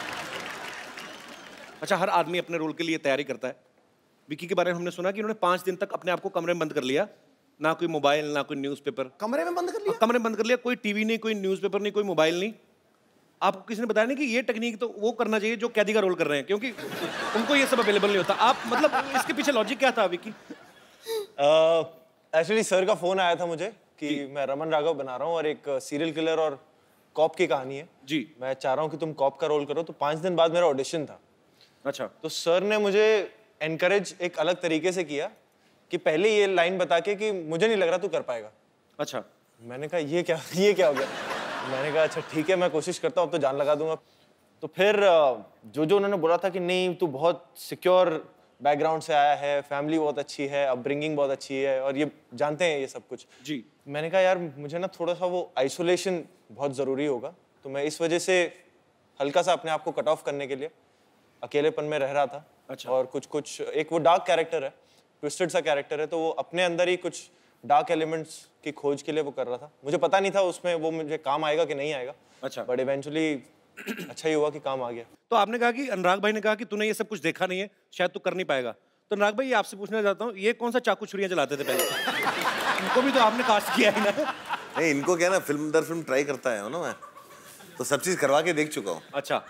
अच्छा हर आदमी अपने रोल के लिए तैयारी करता है। विकी के बारे में हमने सुना कि उन्होंने पांच दिन तक अपने आप को कमरे में बंद कर लिया, ना कोई मोबाइल ना कोई न्यूज़पेपर। कमरे में बंद कर लिया? कमरे में बंद कर लिया, कोई टीवी नहीं, कोई न्यूज़पेपर नहीं, कोई मोबाइल नहीं। आपको किसी ने बताया नहीं कि ये टेक्निक तो वो करना चाहिए जो कैदी का रोल कर रहे हैं, क्योंकि उनको ये सब अवेलेबल नहीं होता। आप मतलब इसके पीछे लॉजिक क्या था विकी? एक्चुअली सर का फोन आया था मुझे कि मैं रमन राघव बना रहा हूँ और एक सीरियल किलर और कॉप की कहानी है जी, मैं चाह रहा हूँ कि तुम कॉप का रोल करो। तो पाँच दिन बाद मेरा ऑडिशन था। अच्छा। तो सर ने मुझे एनकरेज एक अलग तरीके से किया कि पहले ये लाइन बता के कि मुझे नहीं लग रहा तू कर पाएगा। अच्छा। मैंने कहा ये क्या ये क्या हो गया? मैंने कहा अच्छा ठीक है, मैं कोशिश करता हूँ, अब तो जान लगा दूंगा। तो फिर जो जो उन्होंने बोला था कि नहीं तू बहुत सिक्योर बैकग्राउंड से आया है, फैमिली बहुत अच्छी है, अपब्रिंगिंग बहुत अच्छी है और ये जानते हैं ये सब कुछ जी। मैंने कहा यार मुझे ना थोड़ा सा वो आइसोलेशन बहुत ज़रूरी होगा, तो मैं इस वजह से हल्का सा अपने आप को कट ऑफ करने के लिए अकेलेपन में रह रहा था। अच्छा। और कुछ कुछ एक वो डार्क कैरेक्टर है, ट्विस्टेड सा कैरेक्टर है, तो वो अपने अंदर ही कुछ डार्क एलिमेंट्स की खोज के लिए वो कर रहा था। मुझे पता नहीं था उसमें वो मुझे काम आएगा कि नहीं आएगा। अच्छा। बट इवेंचुअली अच्छा ही हुआ कि काम आ गया। तो आपने कहा कि अनुराग भाई ने कहा कि तूने ये सब कुछ देखा नहीं है, शायद तू कर नहीं पाएगा। तो अनुराग भाई आपसे पूछना चाहता हूँ, ये कौन सा चाकू छुरियां चलाते थे पहले? इनको भी तो आपने कास्ट किया है ना? नहीं, इनको क्या ना, फिल्म दर फिल्म ट्राई करता है ना, मैं तो सब चीज करवा के देख चुका हूँ। अच्छा।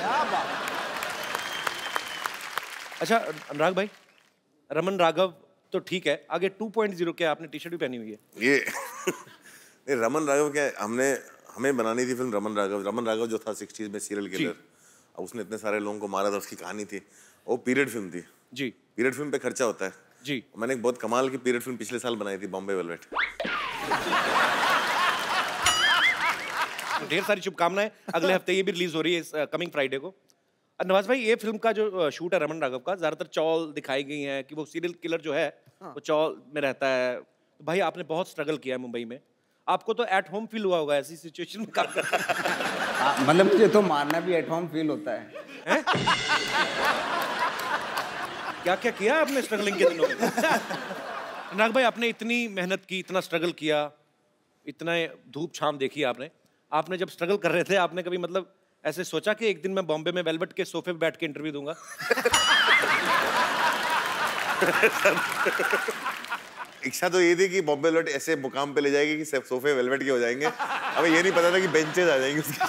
अच्छा अनुराग भाई, रमन राघव तो ठीक है, आगे टू पॉइंट ज़ीरो क्या आपने टी शर्ट भी पहनी हुई है? ये नहीं, रमन राघव क्या है, हमने हमें बनानी थी फिल्म रमन राघव। रमन राघव जो था सिक्सटीज़ में सीरियल किलर, अब उसने इतने सारे लोगों को मारा था, उसकी कहानी थी, वो पीरियड फिल्म थी जी। पीरियड फिल्म पे खर्चा होता है जी। मैंने एक बहुत कमाल की पीरियड फिल्म पिछले साल बनाई थी, बॉम्बे वेलवेट। ढेर सारी शुभकामनाएं, अगले हफ्ते ये भी रिलीज हो रही है कमिंग फ्राइडे को। नवाज भाई, ये फिल्म का जो शूट है रमन राघव का, ज्यादातर चौल दिखाई गई हैं कि वो सीरियल किलर जो है हाँ। वो चौल में रहता है। तो भाई आपने बहुत स्ट्रगल किया है मुंबई में, आपको तो एट होम फील हुआ होगा ऐसी सिचुएशन में काम करना। मतलब मुझे तो मारना भी एट होम फील होता है, है? क्या क्या किया आपने स्ट्रगलिंग के दिनों में? अनुराग भाई, आपने इतनी मेहनत की, इतना स्ट्रगल किया, इतना धूप छाम देखी आपने आपने जब स्ट्रगल कर रहे थे, आपने कभी मतलब ऐसे सोचा कि एक दिन मैं बॉम्बे में वेलवेट के सोफे पे बैठ के इंटरव्यू दूंगा? इच्छा तो ये थी कि बॉम्बे वेलवेट ऐसे मुकाम पे ले जाएगी कि सब सोफे वेलवेट के हो जाएंगे। हमें ये नहीं पता था कि बेंचेस आ जाएंगे उसकी।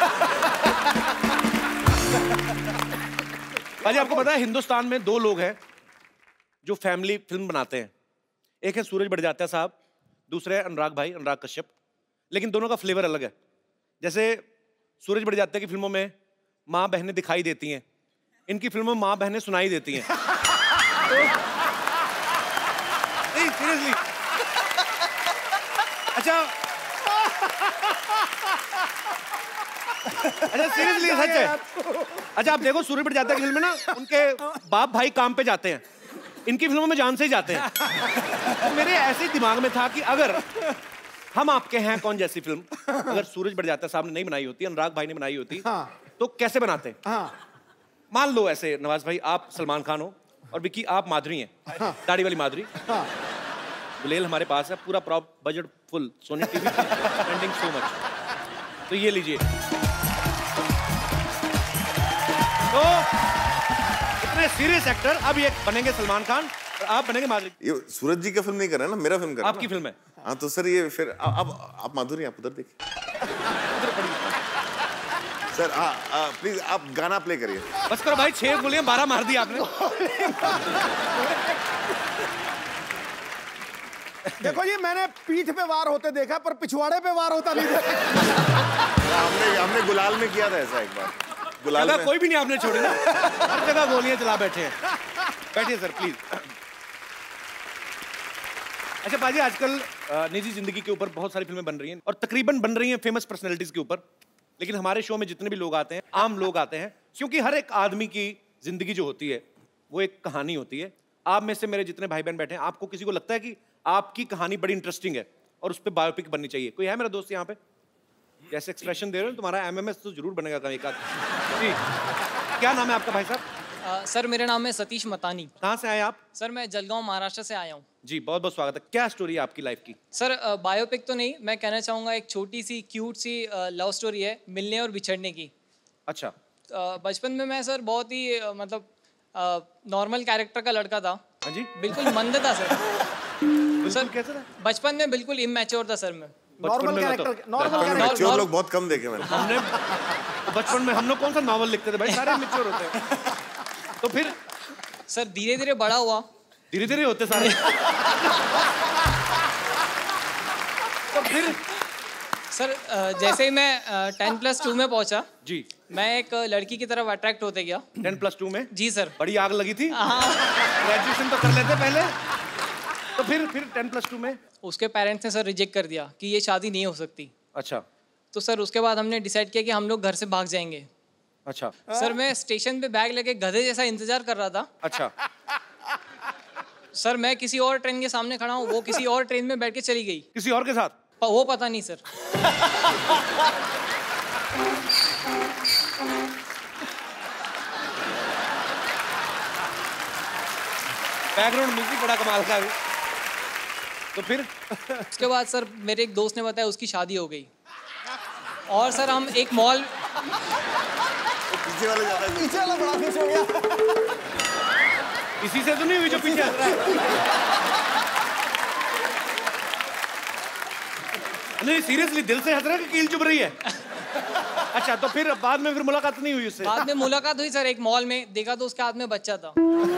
भाई आपको पता है हिंदुस्तान में दो लोग हैं जो फैमिली फिल्म बनाते हैं, एक है सूरज बड़जात्या साहब, दूसरे है अनुराग भाई, अनुराग कश्यप। लेकिन दोनों का फ्लेवर अलग है। जैसे सूरज बड़जात्या की फिल्मों में माँ बहनें दिखाई देती हैं, इनकी फिल्मों में माँ बहनें सुनाई देती हैं। तो, नहीं सीरियसली, अच्छा अच्छा सीरियसली सच है। अच्छा आप देखो सूरज बढ़ जाता है फिल्म में ना, उनके बाप भाई काम पे जाते हैं, इनकी फिल्मों में जान से ही जाते हैं। तो मेरे ऐसे ही दिमाग में था कि अगर हम आपके हैं कौन जैसी फिल्म अगर सूरज बढ़ जाता साहब ने नहीं बनाई होती, अनुराग भाई ने बनाई होती, हाँ। तो कैसे बनाते? हाँ। मान लो ऐसे नवाज भाई आप सलमान खान हो और विक्की आप माधुरी हैं, हाँ। दाढ़ी वाली माधुरी, हाँ। गुलेल हमारे पास है, पूरा prop budget full, Sony TV spending so much, तो ये लीजिए। तो इतने सीरियस एक्टर अब ये बनेंगे सलमान खान और आप बनेंगे माधुरी। ये सूरज जी का फिल्म नहीं कर रहे हैं ना, मेरा फिल्म कर रहे हैं। आपकी फिल्म है। हाँ तो सर ये फिर अब आप माधुरी आप उधर देखिए। सर प्लीज आप गाना प्ले करिए। बस करो भाई, छह गोलियां बारह मार दी आपने। देखो जी मैंने पीठ पे वार होते देखा पर पिछवाड़े पे वार होता नहीं देखा। हमने हमने गुलाल में किया था ऐसा एक बार। गुलाल में कोई भी नहीं आपने छोड़ी ना, हर जगह गोलियां चला बैठे हैं। बैठिए सर प्लीज। अच्छा पाजी आजकल निजी जिंदगी के ऊपर बहुत सारी फिल्में बन रही हैं और तकरीबन बन रही हैं फेमस पर्सनैलिटीज के ऊपर, लेकिन हमारे शो में जितने भी लोग आते हैं आम लोग आते हैं, क्योंकि हर एक आदमी की जिंदगी जो होती है वो एक कहानी होती है। आप में से मेरे जितने भाई बहन बैठे हैं, आपको किसी को लगता है कि आपकी कहानी बड़ी इंटरेस्टिंग है और उस पर बायोपिक बननी चाहिए? कोई है मेरा दोस्त यहाँ पे? जैसे एक्सप्रेशन दे रहे हो तुम्हारा एमएमएस तो जरूर बनेगा कभी एक आध। जी क्या नाम है आपका भाई साहब? Uh, सर मेरा नाम है सतीश मतानी। कहाँ से आए आप? सर मैं जलगांव महाराष्ट्र से आया हूँ। जी बहुत बहुत स्वागत है। क्या स्टोरी है आपकी लाइफ की? सर बायोपिक तो नहीं, मैं कहना चाहूँगा एक छोटी सी क्यूट सी लव स्टोरी है, मिलने और बिछड़ने की। अच्छा। बचपन में मैं सर बहुत ही uh, मतलब नॉर्मल कैरेक्टर का लड़का था। हाँ जी। बिल्कुल मंद था सर। सर कैसे था? बचपन में बिल्कुल इमैच्योर था सर मैं। नॉर्मल कैरेक्टर, नॉर्मल कैरेक्टर लोग बहुत कम देखे मैंने। हमने बचपन में हम लोग कौन सा नॉवल लिखते थे भाई, सारे मैच्योर होते हैं। तो फिर सर धीरे धीरे बड़ा हुआ। धीरे धीरे होते सारे। तो फिर सर जैसे ही मैं टेन प्लस टू में पहुंचा जी, मैं एक लड़की की तरफ अट्रैक्ट होते गया। टेन प्लस टू में? जी सर। बड़ी आग लगी थी। ग्रेजुएशन तो कर लेते पहले, तो फिर फिर टेन प्लस टू में उसके पेरेंट्स ने सर रिजेक्ट कर दिया कि ये शादी नहीं हो सकती। अच्छा। तो सर उसके बाद हमने डिसाइड किया कि हम लोग घर से भाग जाएंगे। अच्छा। सर मैं स्टेशन पे बैग लेके गधे जैसा इंतजार कर रहा था। अच्छा। सर मैं किसी और ट्रेन के सामने खड़ा हूँ, वो किसी और ट्रेन में बैठ के चली गई। किसी और के साथ? वो पता नहीं सर। बैकग्राउंड म्यूजिक बड़ा कमाल का है। तो फिर उसके बाद सर मेरे एक दोस्त ने बताया उसकी शादी हो गई और सर हम एक मॉल पीछे वाले ज्यादा पीछे वाला बड़ा पीछे हो गया। इसी से तो नहीं हुई जो पीछे हंस रहा है। नहीं सीरियसली दिल से हंस रहा है कि कील चुभ रही है? अच्छा तो फिर बाद में फिर मुलाकात नहीं हुई उससे? बाद में मुलाकात हुई सर, एक मॉल में देखा तो उसके हाथ में बच्चा था।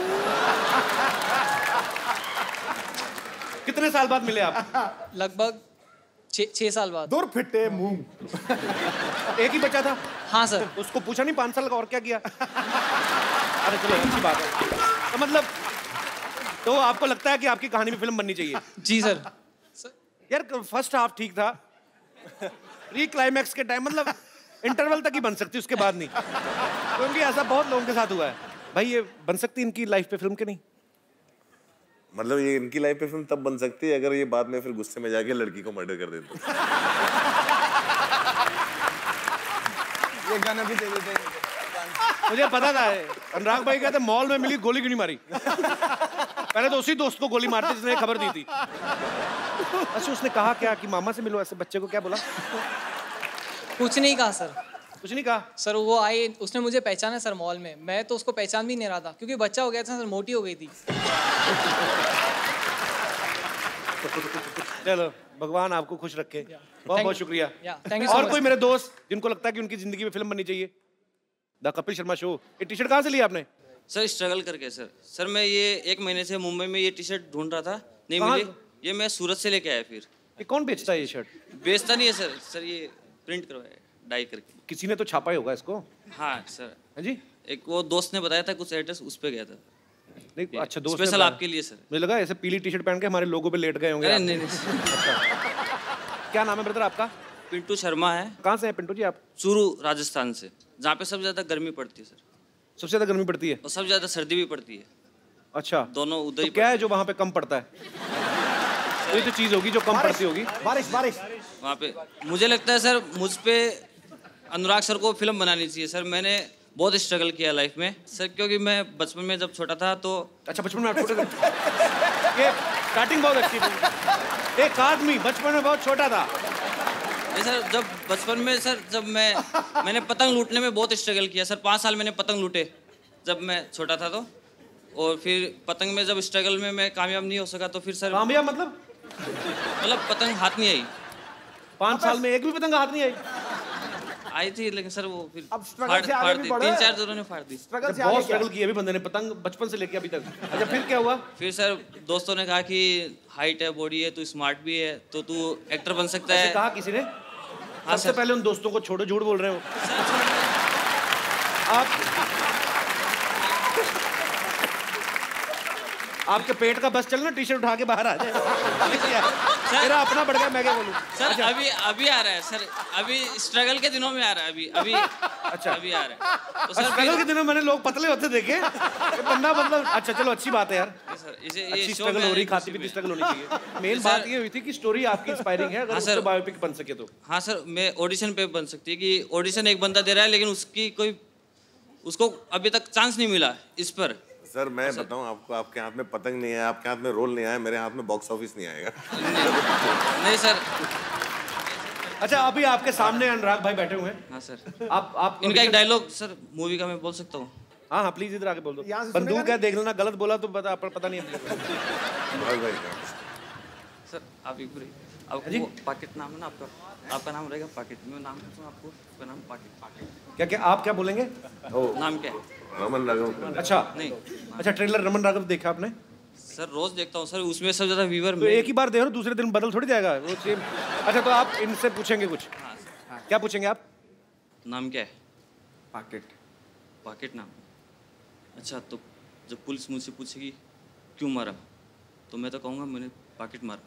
कितने साल बाद मिले आप? लगभग छह साल बाद। दूर फिटे मुंह। एक ही बच्चा था? हाँ सर। उसको पूछा नहीं पाँच साल का और क्या किया? अरे चलो अच्छी बात है। तो मतलब तो आपको लगता है कि आपकी कहानी में फिल्म बननी चाहिए? जी सर। यार फर्स्ट हाफ ठीक था, प्री क्लाइमैक्स के टाइम मतलब इंटरवल तक ही बन सकती, उसके बाद नहीं। क्योंकि ऐसा बहुत लोगों के साथ हुआ है। भाई ये बन सकती इनकी लाइफ पे फिल्म के नहीं? मतलब ये इनकी लाइफ पे फिल्म तब बन सकती है अगर ये बाद में फिर गुस्से में जाके लड़की को मर्डर कर देते। ये गाना भी दे देते। मुझे पता था अनुराग भाई कहते मॉल में मिली गोली क्यों नहीं मारी। पहले तो उसी दोस्त को गोली मारती जिसने खबर दी थी। अच्छा उसने कहा क्या कि मामा से मिलो, ऐसे बच्चे को क्या बोला? कुछ नहीं कहा सर। कुछ नहीं कहा? सर वो आई, उसने मुझे पहचाना सर मॉल में, मैं तो उसको पहचान भी नहीं रहा था क्योंकि बच्चा हो गया था सर, मोटी हो गई थी। चलो भगवान आपको खुश रखे। बहुत बहुत शुक्रिया। थैंक यू सो और मच। कोई मेरे दोस्त जिनको लगता है कि उनकी जिंदगी में फिल्म बननी चाहिए? The Kapil Sharma show. ये टी शर्ट कहाँ से लिया आपने? सर स्ट्रगल करके सर। सर मैं ये एक महीने से मुंबई में ये टी शर्ट ढूंढ रहा था, नहीं कहाँ? मिली। ये मैं सूरत से लेके आया। फिर ये कौन बेचता है ये शर्ट? बेचता नहीं है सर। सर ये प्रिंट करवाया डाई करके। किसी ने तो छापा ही होगा इसको। हाँ सर। हाँ जी। एक वो दोस्त ने बताया था कुछ एड्रेस, उस पे गया था। नहीं अच्छा दोस्त स्पेशल आपके लिए सर। मुझे लगा ऐसे पीली टी शर्ट पहन के हमारे लोगों पे लेट गए होंगे। अरे नहीं नहीं। क्या नाम है ब्रदर आपका? पिंटू शर्मा है। कहाँ से है पिंटू जी आप? चूरू राजस्थान से, जहाँ पे सबसे ज्यादा गर्मी पड़ती है सर। सबसे ज्यादा गर्मी पड़ती है और सबसे ज्यादा सर्दी भी पड़ती है। अच्छा, दोनों उधर तो ही क्या है जो वहाँ पे कम पड़ता है? ये तो चीज होगी जो कम पड़ती होगी। बारिश बारिश वहाँ पे मुझे लगता है सर, मुझ पे अनुराग सर को फिल्म बनानी चाहिए सर। मैंने बहुत स्ट्रगल किया लाइफ में सर, क्योंकि मैं बचपन में जब छोटा था तो। अच्छा, बचपन में आप छोटे थे। ये स्टार्टिंग बहुत अच्छी थी। एक आदमी बचपन में बहुत छोटा था। नहीं सर, जब बचपन में सर, जब मैं मैंने पतंग लूटने में बहुत स्ट्रगल किया सर। पाँच साल मैंने पतंग लूटे जब मैं छोटा था तो। और फिर पतंग में जब स्ट्रगल में मैं कामयाब नहीं हो सका तो फिर सर। कामयाब मतलब? मतलब पतंग हाथ नहीं आई। पाँच साल में एक भी पतंग हाथ नहीं आई? आई थी लेकिन सर वो फिर अब फाड़ स्ट्रगल से आगे फाड़ भी दी। बढ़े। तीन चार दोनों ने फाड़ दी। स्ट्रगल से बहुत आगे क्या? स्ट्रगल किया अभी बंदे ने पतंग बचपन से लेके अभी तक। अच्छा, फिर क्या हुआ? फिर सर दोस्तों ने कहा कि हाइट है, बॉडी है, तू स्मार्ट भी है, तो तू एक्टर बन सकता है। ऐसे कहा किसी ने? हाँ सबसे सर। पहले उन दोस्तों को छोड़ो, झूठ बोल रहे हो आप। आपके पेट का बस चलना, टी शर्ट उठा के बाहर आ जाए। मेरा अपना बढ़ गया, मैं क्या बोलूं? सर अच्छा। अभी अभी आ रहा है सर, अभी स्ट्रगल के दिनों में आ रहा है। अभी अभी अच्छा, अभी आ रहा है तो सर। स्ट्रगल के दिनों मैंने लोग पतले होते देखे। ये बंदा मतलब अच्छा, चलो अच्छी बात है यार। सर इसे अच्छी ये शो स्ट्रगल में हो रही, आने खाती की पीती खुशी स्ट्रगल होनी चाहिए। मेन सर- बात ये हुई थी कि स्टोरी आपकी इंस्पायरिंग है, अगर हाँ उस सर। पे बायोपिक बन सके तो। हाँ सर, मैं ऑडिशन पे बन सकती है कि ऑडिशन एक बंदा दे रहा है लेकिन उसकी कोई उसको अभी तक चांस नहीं मिला इस पर। सर मैं बताऊं आपको, आपके हाथ में पतंग नहीं है, आपके हाथ में रोल नहीं आया, मेरे हाथ में बॉक्स ऑफिस नहीं आएगा। नहीं सर। अच्छा, अभी आपके सामने अनुराग भाई बैठे हुए हैं। हाँ सर। आप आप इनका एक डायलॉग सर मूवी का मैं बोल सकता हूँ? हाँ हाँ प्लीज इधर आके बोल दो। यहाँ से बंदूक सुनेगा है, देख लेना, गलत बोला तो पता पता नहीं है। भाई भाई सर आप एक बुरी आपको पाकेट नाम है ना आपका, आपका नाम रहेगा पाकेट। मैं नाम पूछूं आपको, आपका नाम पाकेट। पाकेट क्या क्या आप क्या बोलेंगे? नाम क्या है? रमन राघव। अच्छा नहीं। अच्छा, ट्रेलर रमन राघव देखा आपने? सर रोज देखता हूँ सर, उसमें सबसे ज्यादा व्यूअर तो एक ही बार देखो, दूसरे दिन बदल थोड़ी जाएगा वो सेम। अच्छा, तो आप इनसे पूछेंगे कुछ? हाँ। क्या पूछेंगे आप? नाम क्या है? पाकेट। पाकेट नाम। अच्छा, तो जब पुलिस मुझसे पूछेगी क्यों मारा, तो मैं तो कहूँगा मैंने पाकेट मारा।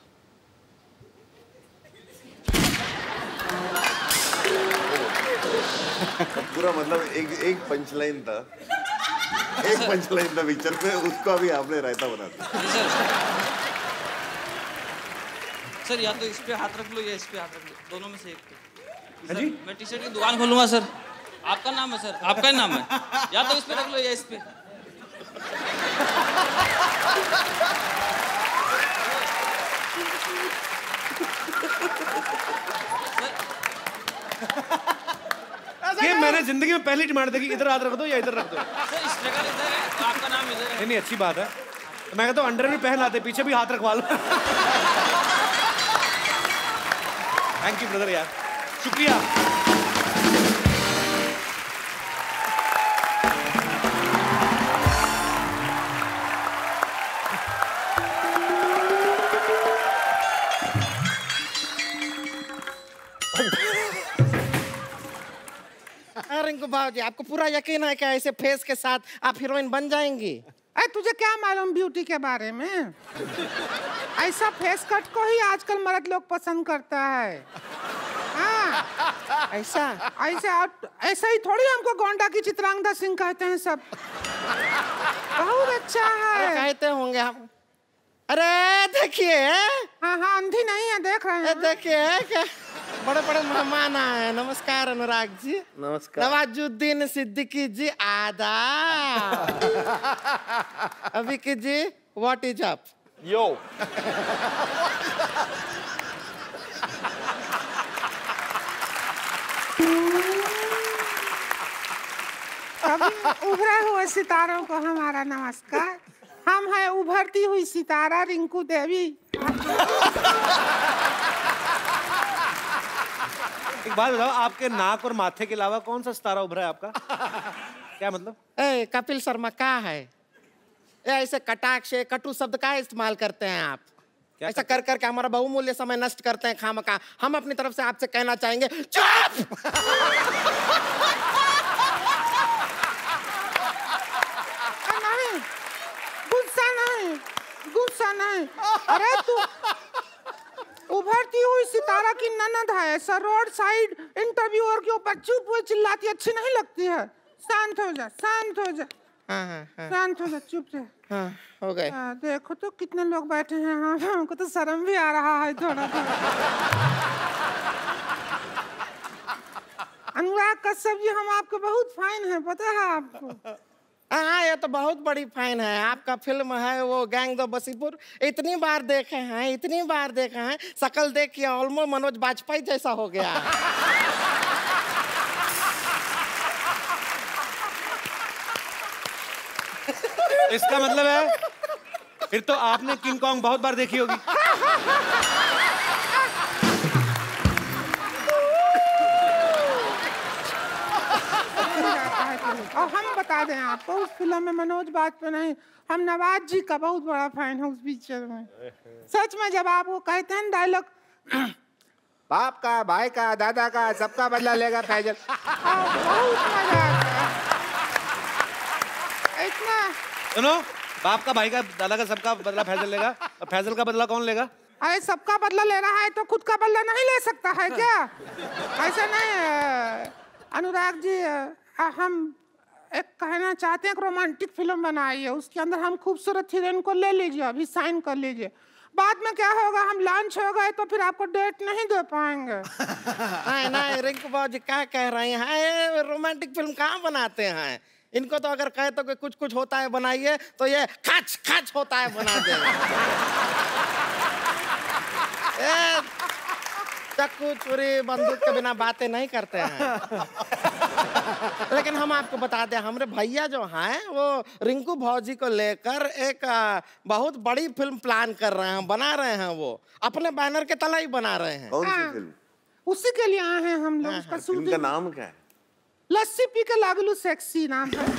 पूरा मतलब एक एक पंच लाइन था, एक पंच लाइन था पिक्चर पे, उसको अभी आपने रायता बना दिया। सर या तो इस पे हाथ रख लो या इस पे हाथ रख लो, दोनों में से एक पे। हाँ जी? मैं टी शर्ट की दुकान खोलूंगा सर। आपका नाम है सर, आपका ही नाम है, या तो इस पे रख लो या इस पे। ये मैंने जिंदगी में पहली डिमांड देखी, इधर हाथ रख दो या इधर रख दो। सर स्ट्रगल इधर है तो आपका नाम इधर है। नहीं नहीं, अच्छी बात है। मैं कहता हूँ अंडर भी पहन आते, पीछे भी हाथ रखवा लो। थैंक यू ब्रदर यार, शुक्रिया। रिंकू भाजी, आपको पूरा यकीन है क्या ऐसे फेस के साथ आप हीरोइन बन जाएंगी? अरे तुझे क्या मालूम ब्यूटी के बारे में? ऐसा फेस कट को ही आजकल मर्द लोग पसंद करता है। हाँ, ऐसा ऐसा आप ऐसा ही थोड़ी हमको गोंडा की चित्रांगदा सिंह कहते हैं सब। बहुत अच्छा है। अरे कहते होंगे हम। अरे देखिए, हाँ हाँ अंधी नहीं है, देख रहे हैं। देखिए क्या बड़े बड़े मेहमान आए। नमस्कार अनुराग जी। नमस्कार। नवाजुद्दीन सिद्दीकी जी आदाब। अभिकी जी व्हाट इज अप? यो। अभी उभरे हुए सितारों को हमारा नमस्कार। हम हैं उभरती हुई सितारा रिंकू देवी। एक बात बताओ, आपके नाक और माथे के अलावा कौन सा सितारा उभरा है आपका? क्या मतलब? ए कपिल शर्मा क्या है? ए ऐसे कटाक्ष कटु शब्द का इस्तेमाल करते हैं आप? ऐसा कर कर के हमारा बहुमूल्य समय नष्ट करते हैं खामखा। हम अपनी तरफ से आपसे कहना चाहेंगे चुप। नहीं, गुस्सा नहीं, गुस्सा नहीं। अरे तू उभरती हुई सितारा की ननद है सर, रोड साइड इंटरव्यूअर के ऊपर चुप हुए चिल्लाती, अच्छी नहीं लगती है। शांत हो जा, शांत हो जा। हाँ हाँ हाँ शांत हो जा, चुप से। हाँ हो गए। हाँ, देखो तो कितने लोग बैठे हैं। हाँ, हमको तो शर्म भी आ रहा है थोड़ा थोड़ा। अनुराग कश्यप जी, हम आपको बहुत फाइन है, पता है आपको? हाँ, ये तो बहुत बड़ी फैन है। आपका फिल्म है वो गैंग ऑफ बसीपुर, इतनी बार देखे हैं, इतनी बार देखे हैं, शकल देख के ऑलमोस्ट मनोज बाजपेयी जैसा हो गया। इसका मतलब है फिर तो आपने किंग कॉन्ग बहुत बार देखी होगी। और हम बता दें आपको, उस फिल्म में मनोज बाजपेयी नहीं, हम नवाज जी का बहुत बड़ा फैन है उस पिक्चर में। सच में जब आप वो कहते हैं डायलॉग, बाप का, भाई का, दादा का, सबका बदला लेगा फैजल, बहुत मजा आता है। इतना सुनो, बाप का, भाई का, दादा का, सबका बदला फैजल लेगा, और फैजल का बदला कौन लेगा? अरे सबका बदला ले रहा है तो खुद का बदला नहीं ले सकता है क्या? ऐसा नहीं है अनुराग जी। हम एक कहना चाहते हैं कि रोमांटिक फिल्म बनाइए, उसके अंदर हम खूबसूरत हीरोइन को ले लीजिए, अभी साइन कर लीजिए। बाद में क्या होगा, हम लॉन्च हो गए तो फिर आपको डेट नहीं दे पाएंगे। नहीं नहीं रिंकू बाबू क्या कह रहे हैं, रोमांटिक फिल्म कहाँ बनाते हैं? इनको तो अगर कहे तो कि कुछ कुछ होता है बनाइए, तो ये खच खच होता है बना देंगे। चाकू छुरी बंदूक के बिना बातें नहीं करते हैं। लेकिन हम आपको बता दें, हमारे भैया जो हैं वो रिंकू भौजी को लेकर एक बहुत बड़ी फिल्म प्लान कर रहे हैं, बना रहे हैं। वो अपने बैनर के तले ही बना रहे हैं। कौन सी फिल्म? उसी के लिए आए हैं हम लोग। उसका फिल्म का नाम क्या है? लस्सी पी के लागलू सेक्सी नाम है।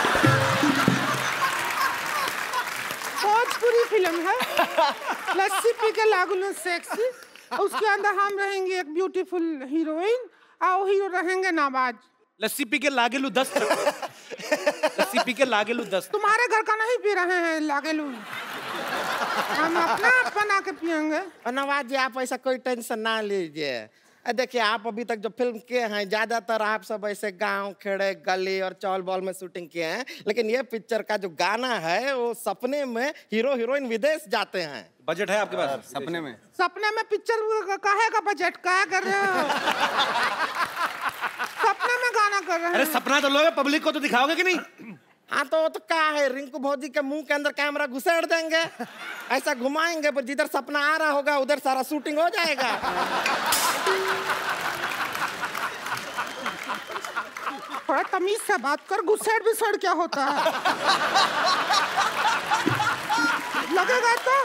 भोजपुरी फिल्म है, लस्सी पी के लागलू सेक्सी। उसके अंदर हम रहेंगे एक ब्यूटीफुल हीरोइन और हीरो रहेंगे नवाज। लस्सी पी के लागेलू दस्त। लस्सी पी के लागेलू दस्त। तुम्हारे घर का नहीं पी रहे हैं लागेलू, हम अपना बना के पियेंगे। और नवाज जी आप ऐसा कोई टेंशन ना लीजिए। देखिए आप अभी तक जो फिल्म किए हैं ज्यादातर आप सब ऐसे गांव खेड़े गली और चौल बॉल में शूटिंग किए हैं, लेकिन ये पिक्चर का जो गाना है वो सपने में हीरो हीरोइन विदेश जाते हैं। बजट है आपके पास? सपने में सपने में पिक्चर काहे का बजट, क्या कर रहे हो? सपने में गाना कर रहे हैं। अरे सपना तो लोगे, पब्लिक को तो दिखाओगे कि नहीं? हाँ तो तो क्या है, रिंकू भौजी के मुंह के अंदर कैमरा घुसेड़ देंगे, ऐसा घुमाएंगे, पर जिधर सपना आ रहा होगा उधर सारा शूटिंग हो जाएगा। थोड़ा तमीज से बात कर, घुसेड़ विसेड़ क्या होता है? लगेगा तो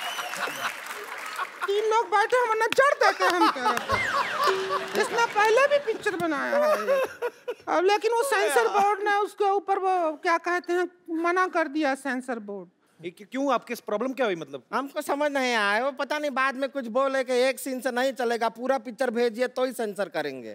तीन लोग बैठे हम नजर देते हम तेरे पे। इसने पहले भी पिक्चर बनाया है अब, लेकिन वो सेंसर बोर्ड ने उसके ऊपर वो क्या कहते हैं मना कर दिया सेंसर बोर्ड। क्यों, आपके प्रॉब्लम क्या हुई? मतलब हमको समझ नहीं आया, वो पता नहीं बाद में कुछ बोले कि एक सीन से नहीं चलेगा, पूरा पिक्चर भेजिए तो ही सेंसर करेंगे।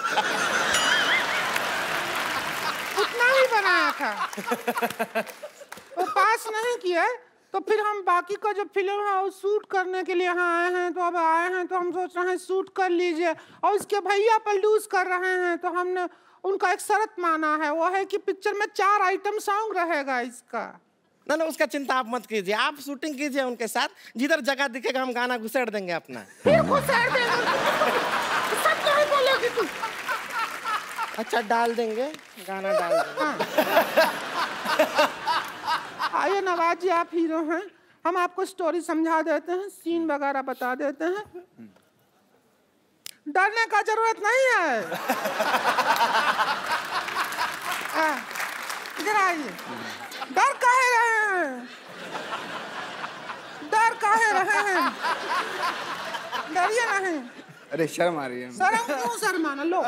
उतना ही बनाया था, वो पास नहीं किया। तो फिर हम बाकी का जो फिल्म है वो शूट करने के लिए यहाँ आए हैं। तो अब आए हैं तो हम सोच रहे हैं शूट कर लीजिए, और इसके भैया प्रोड्यूस कर रहे हैं तो हमने उनका एक शर्त माना है, वो है कि पिक्चर में चार आइटम सॉन्ग रहेगा इसका। ना ना उसका चिंता आप मत कीजिए, आप शूटिंग कीजिए उनके साथ, जिधर जगह दिखेगा हम गाना घुसेड़ देंगे अपना। फिर घुसेड़ देंगे, सब नहीं बोलेगी तू। अच्छा डाल देंगे, गाना डाल देंगे। आइए नवाज जी, आप हीरो हैं, हम आपको स्टोरी समझा देते हैं, सीन वगैरह बता देते हैं। डरने का जरूरत नहीं है। इधर आइए। डर काहे रहे हैं? डर काहे रहे हैं? डरिए नहीं। अरे शर्म आ रही है। शर्म क्यों शर्माना, लो।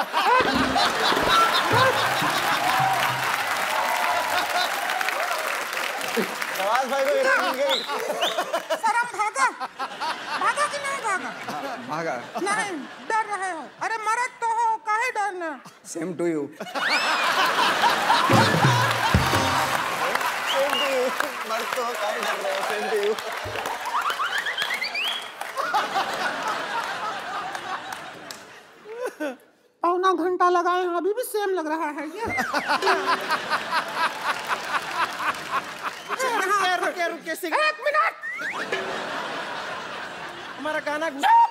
नवाज भाई को मिल गई। शर्म भागा? भागा कि नहीं भागा? भागा नहीं, डर रहे हो। अरे मरद तो हो, काहे डरना? Same to you. मर्द तो काहे डर रहे हो? Same to you. इतना घंटा लगाए हैं अभी भी सेम लग रहा है क्या? रुके रुके एक मिनट, हमारा गाना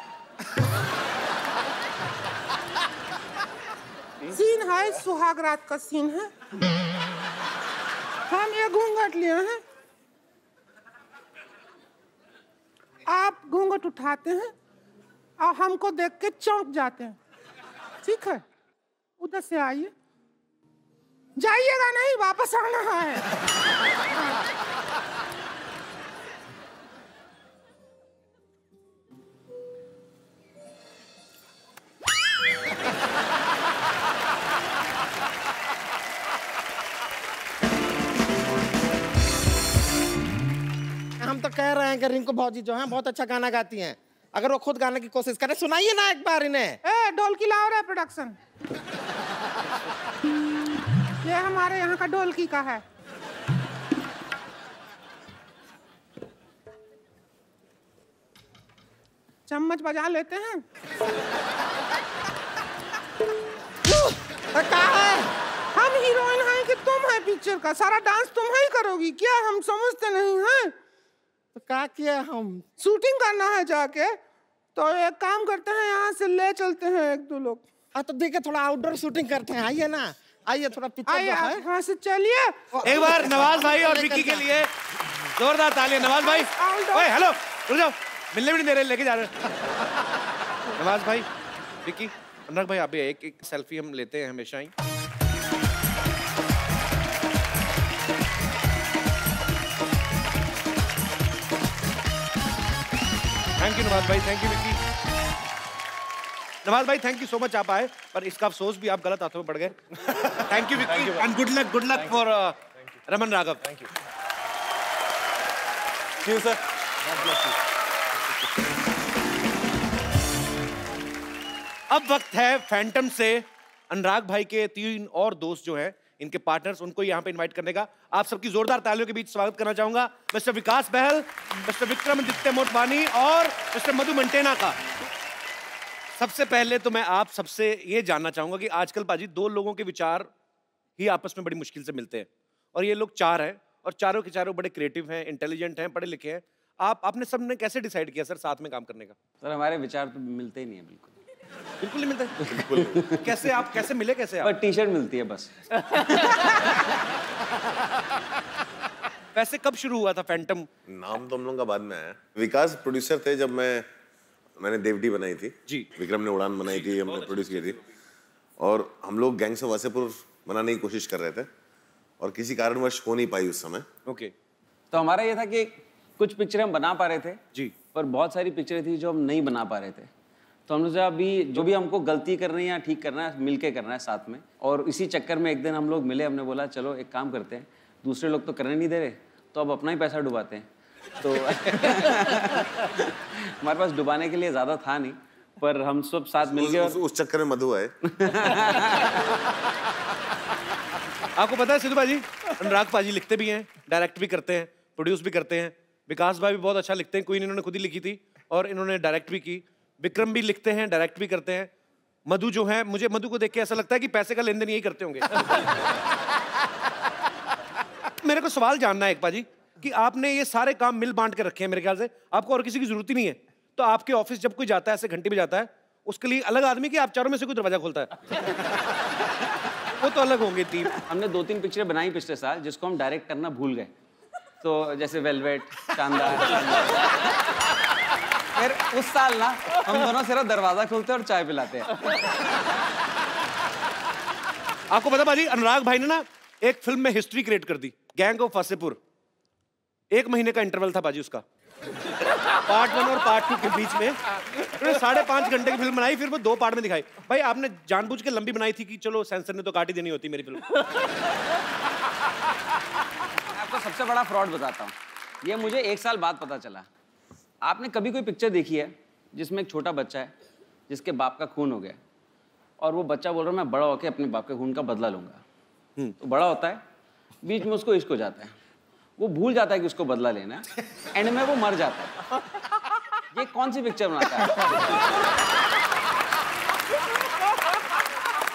सीन है, सुहाग रात का सीन है। हम ये घूंघट लिए हैं, आप घूंघट उठाते हैं और हमको देख के चौंक जाते हैं, ठीक है? उधर से आइए, जाइएगा नहीं, वापस आना है। हम तो कह रहे हैं कि रिंकू भौजी जो हैं बहुत अच्छा गाना गाती हैं। अगर वो खुद गाने की कोशिश करें, सुनाइए ना एक बार इन्हें। ए, ढोलकी लाओ रे प्रोडक्शन। ये हमारे यहाँ का ढोलकी का है। चम्मच बजा लेते हैं। क्या है? हम हीरोइन हैं कि तुम है पिक्चर का? सारा डांस तुम ही करोगी क्या? हम समझते नहीं हैं। तो क्या किया हम? शूटिंग करना है जाके, तो एक काम करते हैं, यहाँ से ले चलते हैं एक दो लोग। हाँ तो देखिए, थोड़ा आउटडोर शूटिंग करते हैं, आइए ना, आइए थोड़ा पिक्चर आइए, है। यहाँ से चलिए। एक बार नवाज भाई और विक्की के लिए जोरदार तालियां। नवाज भाई, ओए हेलो, रुक जाओ, मिलने भी नहीं दे रहे, लेके जा रहे। नवाज भाई, विक्की, अनुराग भाई, आप भी एक एक सेल्फी हम लेते हैं हमेशा ही। थैंक यू नवाज भाई, थैंक यू विक्की। नवाज भाई थैंक यू सो मच, आप आए, पर इसका अफसोस भी आप गलत हाथों में पड़ गए। Thank you Vicky and good luck, good luck for Raman Raghav. Thank you. Thank you sir. अब वक्त है फैंटम से अनुराग भाई के तीन और दोस्त जो हैं, इनके पार्टनर्स, उनको यहाँ पे इनवाइट करने का आप सबकी जोरदार तालियों के बीच स्वागत करना चाहूंगा। मिस्टर विकास बहल, मिस्टर विक्रमादित्य मोटवानी और मिस्टर मधु मंटेना का। सबसे पहले तो मैं आप सबसे ये जानना चाहूंगा कि आजकल पाजी दो लोगों के विचार ही आपस में बड़ी मुश्किल से मिलते हैं, और ये लोग चार हैं और चारों के चारों बड़े क्रिएटिव हैं, इंटेलिजेंट हैं, पढ़े लिखे हैं। आप आपने सबने कैसे डिसाइड किया सर साथ में काम करने का? सर हमारे विचार तो मिलते ही नहीं है, बिल्कुल बिल्कुल नहीं मिलते। बिल्कुल। कैसे आप कैसे मिले कैसे आप? पर टी शर्ट मिलती है बस। वैसे कब शुरू हुआ था फैंटम? नाम तो हम लोगों का बाद में आया। विकास प्रोड्यूसर थे जब मैं मैंने देवडी बनाई थी जी, विक्रम ने उड़ान बनाई थी, हमने प्रोड्यूस की थी, और हम लोग गैंग्स ऑफ वासेपुर बनाने की कोशिश कर रहे थे और किसी कारणवश हो नहीं पाई उस समय। ओके। तो हमारा ये था कि कुछ पिक्चरें हम बना पा रहे थे जी, पर बहुत सारी पिक्चरें थी जो हम नहीं बना पा रहे थे। तो हमने सोचा अभी जो भी हमको गलती करनी है या ठीक करना है, मिल के करना है साथ में। और इसी चक्कर में एक दिन हम लोग मिले, हमने बोला चलो एक काम करते हैं, दूसरे लोग तो करने नहीं दे रहे, तो अब अपना ही पैसा डुबाते हैं। तो हमारे पास डुबाने के लिए ज़्यादा था नहीं, पर हम सब साथ मिल गए। उस, उस चक्कर में मधु आए। आपको पता है सिद्धू पाजी, अनुराग पाजी लिखते भी हैं, डायरेक्ट भी करते हैं, प्रोड्यूस भी करते हैं। विकास भाई भी बहुत अच्छा लिखते हैं, क्वीन इन्होंने खुद ही लिखी थी और इन्होंने डायरेक्ट भी की। विक्रम भी लिखते हैं, डायरेक्ट भी करते हैं। मधु जो है, मुझे मधु को देख के ऐसा लगता है कि पैसे का लेन देन यही करते होंगे। मेरे को सवाल जानना है एक पाजी कि आपने ये सारे काम मिल बांट के रखे हैं, मेरे ख्याल से आपको और किसी की जरूरत ही नहीं है। तो आपके ऑफिस जब कोई जाता है, ऐसे घंटे भी जाता है, उसके लिए अलग आदमी कि आप चारों में से कोई दरवाजा खोलता है? वो तो अलग होंगे टीम। हमने दो तीन पिक्चरें बनाई पिछले साल जिसको हम डायरेक्ट करना भूल गए। तो जैसे वेलवेट, शानदार। फिर उस साल ना हम दोनों सिर्फ दरवाजा खोलते और चाय पिलाते हैं। आपको पता पाजी, अनुराग भाई ने ना एक फिल्म में हिस्ट्री क्रिएट कर दी, गैंग ऑफ वासेपुर। एक महीने का इंटरवल था बाजी उसका, पार्ट वन और पार्ट टू के बीच में। उन्होंने साढ़े पांच घंटे की फिल्म बनाई, फिर वो दो पार्ट में दिखाई। भाई आपने जानबूझ के लंबी बनाई थी कि चलो सेंसर ने तो काट ही देनी होती मेरी फिल्म। आपको सबसे बड़ा फ्रॉड बताता हूँ, ये मुझे एक साल बाद पता चला। आपने कभी कोई पिक्चर देखी है जिसमें एक छोटा बच्चा है जिसके बाप का खून हो गया और वो बच्चा बोल रहा है मैं बड़ा होकर अपने बाप के खून का बदला लूंगा। तो बड़ा होता है, बीच में उसको इश्क हो जाता है, वो भूल जाता है कि उसको बदला लेना है, एंड में वो मर जाता है। ये कौन सी पिक्चर बनाता है?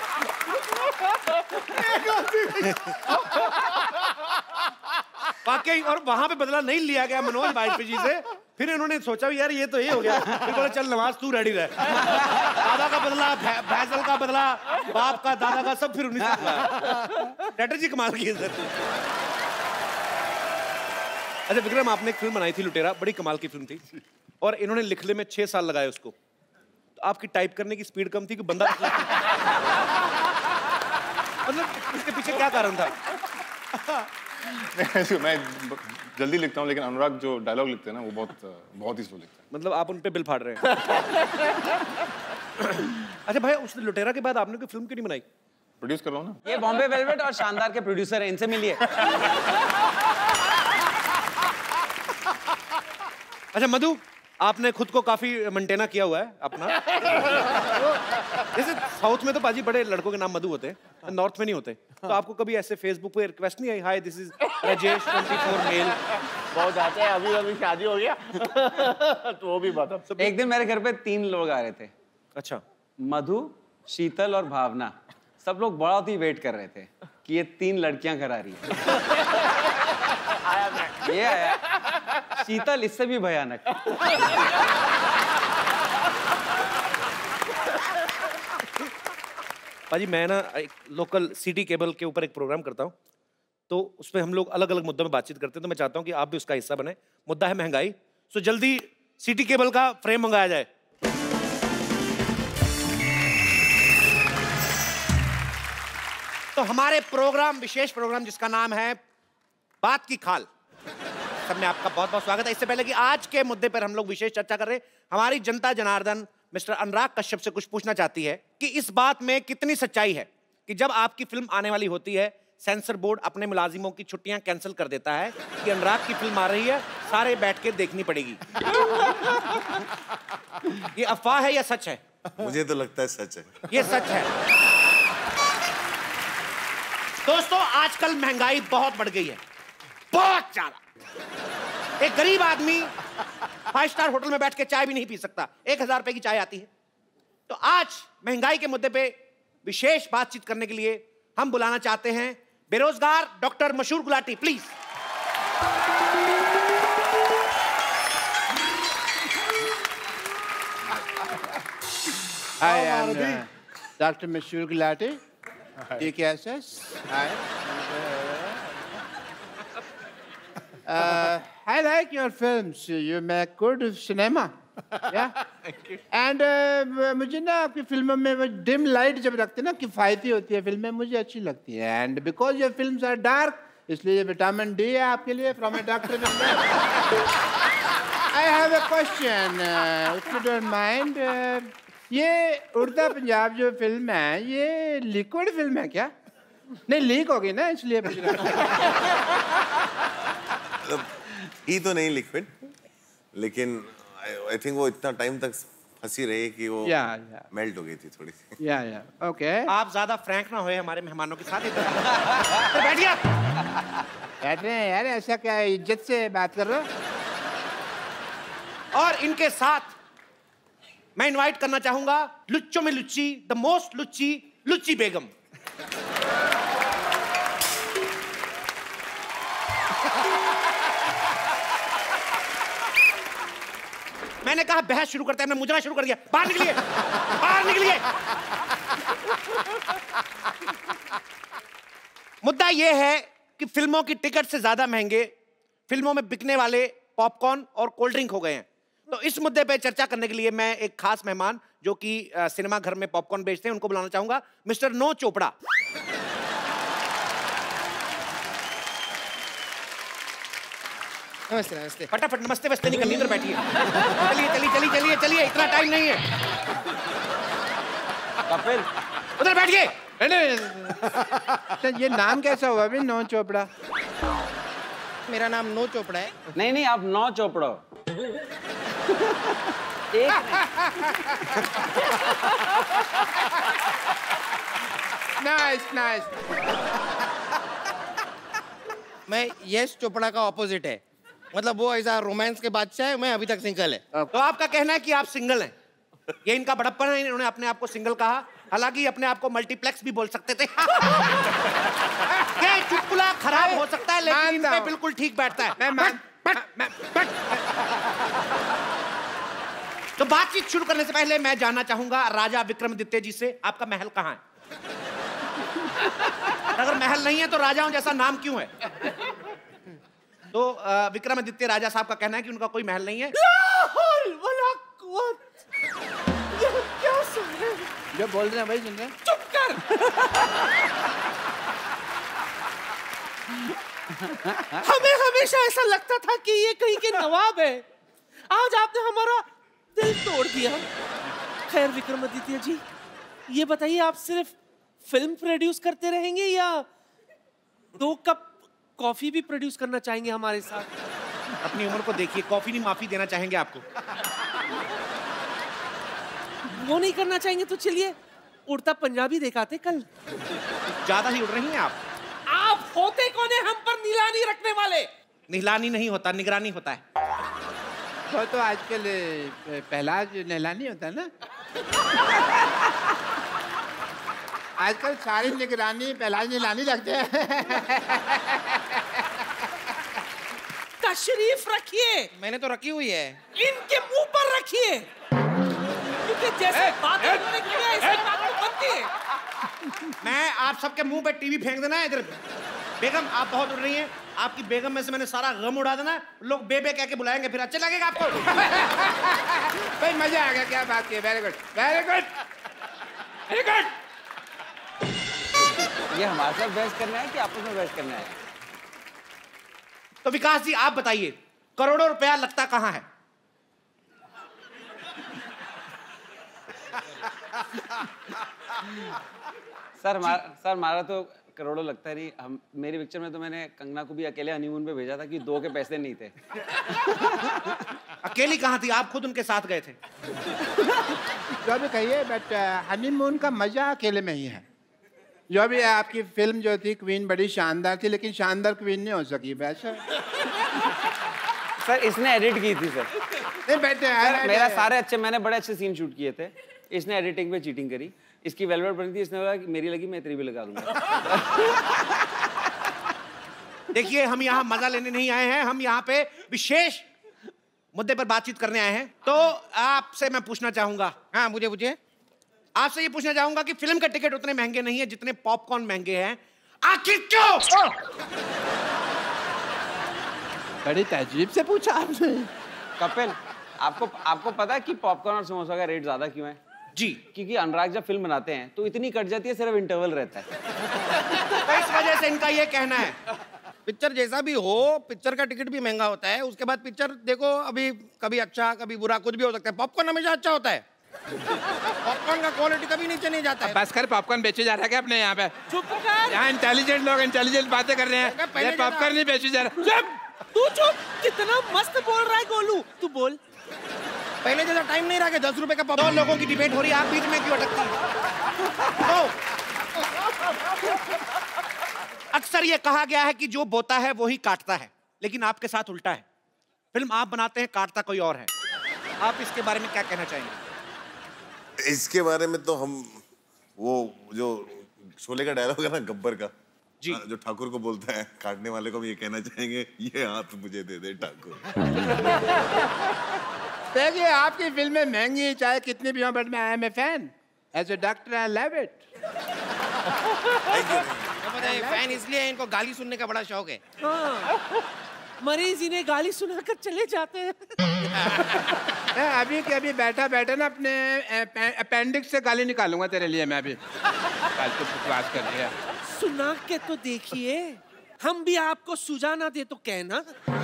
वाकई, और वहां पे बदला नहीं लिया गया मनोज वाजपेयी जी से। फिर इन्होंने सोचा यार ये तो ये हो गया, फिर बोला चल नवाज तू रेडी रह। दादा का बदला, फैसल का बदला, बाप का, दादा का, सब फिर उन्हीं से। स्ट्रेटजी कमाल की है सर। अच्छा विक्रम, आपने एक फिल्म बनाई थी लुटेरा, बड़ी कमाल की फिल्म थी, और इन्होंने लिखने में छह साल लगाए उसको। तो आपकी टाइप करने की स्पीड कम थी कि बंदा मतलब इसके पीछे क्या कारण था? मैं जल्दी लिखता हूँ, लेकिन अनुराग जो डायलॉग लिखते हैं ना वो बहुत बहुत ही स्लो लिखते हैं। मतलब आप उन पे बिल फाड़ रहे हैं। अच्छा भाई, उस लुटेरा के बाद आपने कोई फिल्म क्यों नहीं बनाई? प्रोड्यूस कर रहा हूँ ना। ये बॉम्बे वेलवेट और शानदार के प्रोड्यूसर हैं, इनसे मिलिए। अच्छा मधु, आपने खुद को काफी मेंटेना किया हुआ है अपना। जैसे साउथ में तो पाजी बड़े लड़कों के नाम मधु होते हैं, नॉर्थ में नहीं होते। तो आपको कभी ऐसे फेसबुक पे रिक्वेस्ट नहीं आई, hi this is Rajesh twenty four male? बहुत आते हैं, अभी अभी शादी हो गया तो वो भी बात है। एक दिन मेरे घर पे तीन लोग आ रहे थे। अच्छा। मधु, शीतल और भावना। सब लोग बहुत ही वेट कर रहे थे कि ये तीन लड़कियां घर आ रही है। ये आया शीतल, इससे भी भयानक। पाजी मैं ना एक लोकल सिटी केबल के ऊपर एक प्रोग्राम करता हूँ, तो उसमें हम लोग अलग अलग मुद्दों में बातचीत करते हैं। तो मैं चाहता हूँ कि आप भी उसका हिस्सा बने। मुद्दा है महंगाई। सो जल्दी सिटी केबल का फ्रेम मंगाया जाए। तो हमारे प्रोग्राम, विशेष प्रोग्राम जिसका नाम है बात की खाल, सब में आपका बहुत बहुत स्वागत है। इससे पहले कि आज के मुद्दे पर हम लोग विशेष चर्चा कर रहे हैं, हमारी जनता जनार्दन मिस्टर अनुराग कश्यप से कुछ पूछना चाहती है कि इस बात में कितनी सच्चाई है कि जब आपकी फिल्म आने वाली होती है, सेंसर बोर्ड अपने मुलाजिमों की छुट्टियां कैंसिल कर देता है कि अनुराग की फिल्म आ रही है, सारे बैठ के देखनी पड़ेगी। ये अफवाह है या सच है? मुझे तो लगता है सच है। ये सच है। दोस्तों, आजकल महंगाई बहुत बढ़ गई है, बहुत ज्यादा। एक गरीब आदमी फाइव स्टार होटल में बैठ के चाय भी नहीं पी सकता, एक हजार रुपए की चाय आती है। तो आज महंगाई के मुद्दे पे विशेष बातचीत करने के लिए हम बुलाना चाहते हैं बेरोजगार doctor Mashoor Gulati, please. Hi, I'm uh, Doctor Mashur Gulati. D K S S. Hi. Uh, I like your films. You make good cinema. Yeah. Thank you. And uh, मुझे ना आपकी फिल्मों में वो डिम लाइट जब रखते हैं ना, किफायती होती है फिल्में, मुझे अच्छी लगती है। And because your films are dark, इसलिए ये विटामिन डी है आपके लिए from a doctor. I have a question, uh, if you don't mind. Uh, ये उड़ता पंजाब जो फिल्म है, ये लिक्विड फिल्म है क्या? नहीं, लीक हो गई ना, इसलिए पूछ रहा हूँ। ही तो नहीं लिक्विड, लेकिन आई थिंक वो इतना टाइम तक फंसी रही कि वो या, या। मेल्ट हो गई थी थोड़ी सी। या या ओके। आप ज्यादा फ्रैंक ना होए हमारे मेहमानों के साथ। तो बैठिए। बैठ रहे हैं यार, ऐसा क्या इज्जत से बात कर रहे हो? और इनके साथ मैं इनवाइट करना चाहूंगा लुच्चों में लुच्ची, द मोस्ट लुच्ची, लुच्ची बेगम। मैंने कहा बहस शुरू करते हैं, हमने मुजरा शुरू कर दिया। बाहर निकलिए, बाहर निकलिए। मुद्दा यह है कि फिल्मों की टिकट से ज्यादा महंगे फिल्मों में बिकने वाले पॉपकॉर्न और कोल्ड ड्रिंक हो गए हैं। तो इस मुद्दे पे चर्चा करने के लिए मैं एक खास मेहमान जो कि सिनेमा घर में पॉपकॉर्न बेचते हैं, उनको बुलाना चाहूंगा, मिस्टर नो चोपड़ा। नमस्ते नमस्ते। फटाफट नमस्ते वस्ते नहीं करनी, इधर बैठिए। चलिए चलिए चलिए चलिए चलिए, इतना टाइम नहीं है। कपिल, उधर बैठिए। तो ये नाम कैसा हुआ अभी, नो चोपड़ा? मेरा नाम नो चोपड़ा है। नहीं नहीं, आप नौ चोपड़ा हो। एक नाइस नाइस। मैं यश चोपड़ा का ऑपोजिट है, मतलब वो ऐसा रोमांस के बादशाह है, मैं अभी तक सिंगल है। तो आपका कहना है कि आप सिंगल हैं, ये इनका बड़प्पन है, इन्होंने अपने आप को सिंगल कहा। हालांकि अपने आप को मल्टीप्लेक्स भी बोल सकते थे। ये चुटकुला खराब हो सकता है लेकिन इन पे बिल्कुल ठीक बैठता है। मैं मान, बट, बट, बट। तो बातचीत शुरू करने से पहले मैं जानना चाहूंगा राजा विक्रमादित्य जी से, आपका महल कहाँ है? अगर महल नहीं है तो राजाओं जैसा नाम क्यों है? तो विक्रमादित्य राजा साहब का कहना है कि उनका कोई महल नहीं है। क्या सुन रहे हैं? जो बोल रहे हैं भाई सुन रहे हैं? चुप कर। हमें हमेशा ऐसा लगता था कि ये कहीं के नवाब है, आज आपने हमारा दिल तोड़ दिया। खैर विक्रमादित्य जी, ये बताइए आप सिर्फ फिल्म प्रोड्यूस करते रहेंगे या दो कप कॉफी भी प्रोड्यूस करना चाहेंगे हमारे साथ? अपनी उम्र को देखिए, कॉफी नहीं माफी देना चाहेंगे आपको। वो नहीं करना चाहेंगे तो चलिए उड़ता पंजाबी दिखाते कल। ज्यादा ही उड़ रही हैं आप। आप होते कौन है हम पर नीलानी रखने वाले? नीलानी नहीं होता, निगरानी होता है। वो तो आजकल पहला जो नीलानी होता है ना, आजकल सारी निगरानी पहला नीलानी रखते हैं। तशरीफ रखिए। मैंने तो रखी हुई है। इनके मुंह पर रखिए, क्योंकि जैसे बात उन्होंने की है ऐसे बात तो बनती है। मैं आप सबके मुंह पे टीवी फेंक देना है इधर। बेगम आप बहुत उड़ रही हैं, आपकी बेगम में से मैंने सारा गम उड़ा देना है। लोग बेबे कह के बुलाएंगे, फिर अच्छा लगेगा आपको। भाई मजा आ गया, क्या बात की। Very good, very good, very good. ये हमारे साथ बहस करना है कि आपस में बहस करना है? तो विकास जी आप बताइए, करोड़ों रुपया लगता कहाँ है? सर हमारा सर हमारा तो करोड़ों लगता नहीं। हम मेरी पिक्चर में तो मैंने कंगना को भी अकेले हनीमून पे भेजा था कि दो के पैसे नहीं थे। अकेली कहाँ थी, आप खुद उनके साथ गए थे। जो भी कहिए, बट हनीमून का मजा अकेले में ही है। जो भी आपकी फिल्म जो थी क्वीन बड़ी शानदार थी, लेकिन शानदार क्वीन नहीं हो सकी वैसे। सर इसने एडिट की थी सर। नहीं बेटे, सर, मेरा सारे अच्छे, मैंने बड़े अच्छे सीन शूट किए थे। इसने एडिटिंग पे चीटिंग करी। इसकी वेलवेट बनी थी, इसने बोला कि मेरी लगी मैं तेरी भी लगा दूंगा। देखिए हम यहाँ मजा लेने नहीं आए हैं, हम यहाँ पे विशेष मुद्दे पर बातचीत करने आए हैं। तो आपसे मैं पूछना चाहूंगा, हाँ मुझे पूछिए। आपसे ये पूछना चाहूंगा कि फिल्म के टिकट उतने महंगे नहीं है जितने पॉपकॉर्न महंगे हैं, आखिर क्यों? बड़ी तहजीब से पूछा आपने। कपिल, आपको आपको पता है कि पॉपकॉर्न और समोसा का रेट ज्यादा क्यों है? जी, क्योंकि अनुराग जब फिल्म बनाते हैं तो इतनी कट जाती है, सिर्फ इंटरवल रहता है। तो इस वजह से इनका ये कहना है। पिक्चर जैसा भी हो, पिक्चर का टिकट भी महंगा होता है। उसके बाद पिक्चर देखो, अभी कभी अच्छा कभी बुरा, कुछ भी हो सकता है। पॉपकॉर्न हमेशा अच्छा होता है। पॉपकॉर्न का क्वालिटी कभी नीचे नहीं जाता है। बस कर, पॉपकॉर्न बेचे जा रहा है क्या अपने यहाँ पे? चुप कर। यहाँ इंटेलिजेंट लोग इंटेलिजेंट बातें कर रहे हैं, पॉपकॉर्न नहीं बेचे जा रहा। चुप, तू चुप। कितना मस्त बोल रहा है गोलू, तू बोल। पहले जैसा टाइम नहीं रहा कि दस रुपए का दो लोगों की डिबेट हो रही है, आप बीच में क्यों अटकती हैं? अक्सर ये कहा गया है कि जो बोता है वो ही काटता है, लेकिन आपके साथ उल्टा है। फिल्म आप बनाते हैं, काटता कोई और है। आप इसके बारे में क्या कहना चाहेंगे? इसके बारे में तो हम वो जो शोले का डायलॉग है ना गब्बर का, जी, जो ठाकुर को बोलता है, काटने वाले को भी ये कहना चाहेंगे, ये हाथ मुझे दे दे ठाकुर। देखिए आपकी फिल्में महंगी चाहे कितनी भी हो, बट मैं I am a fan. As a doctor I love it. Fan इसलिए इनको गाली सुनने का बड़ा शौक है। हाँ, मरीज इन्हें गाली सुनाकर चले जाते हैं। अभी के अभी बैठा बैठा ना अपने अपेंडिक्स से गाली निकालूंगा तेरे लिए मैं अभी। कल तो बकवास कर दिया। सुना के तो देखिए, हम भी आपको सुझाना दे तो कहना।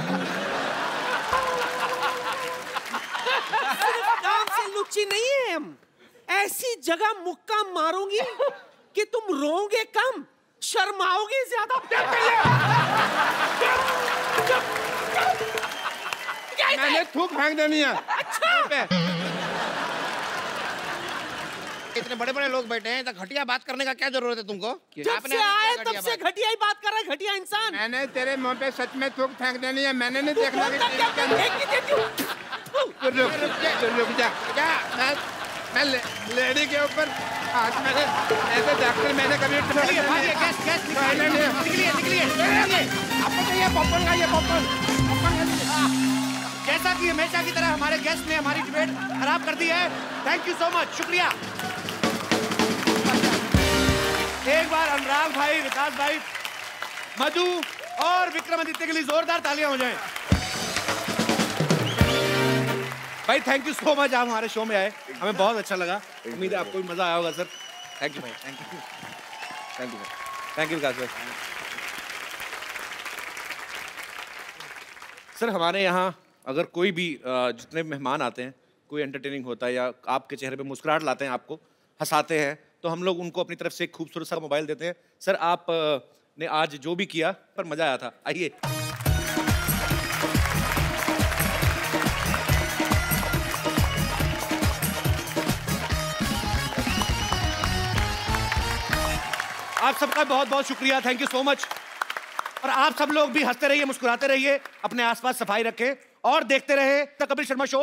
सिर्फ काम से लुच्ची नहीं है हम, ऐसी जगह मुक्का मारूंगी कि तुम रोओगे कम, शर्माओगे ज्यादा। मैंने थूक फेंक देनी है। अच्छा। इतने बड़े बड़े लोग बैठे हैं, तो घटिया बात करने का क्या जरूरत है तुमको? जब से आए तब से घटिया ही बात कर रहा है, घटिया इंसान। मैंने तेरे मुंह पे सच में थूक फेंक देनी है, मैंने नहीं देखना कि रुक जा, मैं मैं लेडी के ऊपर आज मैंने ऐसे डॉक्टर मैंने कभी निकलिए, भागिए, गैस गैस निकलिए निकलिए निकलिए निकलिए। आपको चाहिए पॉपकॉर्न खाइए पॉपकॉर्न जैसा कि हमेशा की तरह हमारे गेस्ट ने हमारी डिबेट खराब कर दी है। थैंक यू सो मच, शुक्रिया। एक बार अनुराग भाई, विकास भाई, मधु और विक्रमादित्य के लिए जोरदार तालियां हो जाएं। भाई थैंक यू सो मच, आप हमारे शो में आए, हमें बहुत अच्छा लगा। उम्मीद है आपको भी मजा आया होगा सर। थैंक यू भाई, thank you thank you thank you Vikas भाई। सर हमारे यहाँ अगर कोई भी जितने मेहमान आते हैं, कोई एंटरटेनिंग होता है या आपके चेहरे पे मुस्कुराहट लाते हैं, आपको हंसाते हैं, तो हम लोग उनको अपनी तरफ से एक खूबसूरत सा मोबाइल देते हैं। सर आप ने आज जो भी किया पर मजा आया था, आइए। आप सबका बहुत बहुत शुक्रिया, थैंक यू सो मच। और आप सब लोग भी हंसते रहिए, मुस्कुराते रहिए, अपने आसपास सफाई रखें और देखते रहे द कपिल शर्मा शो।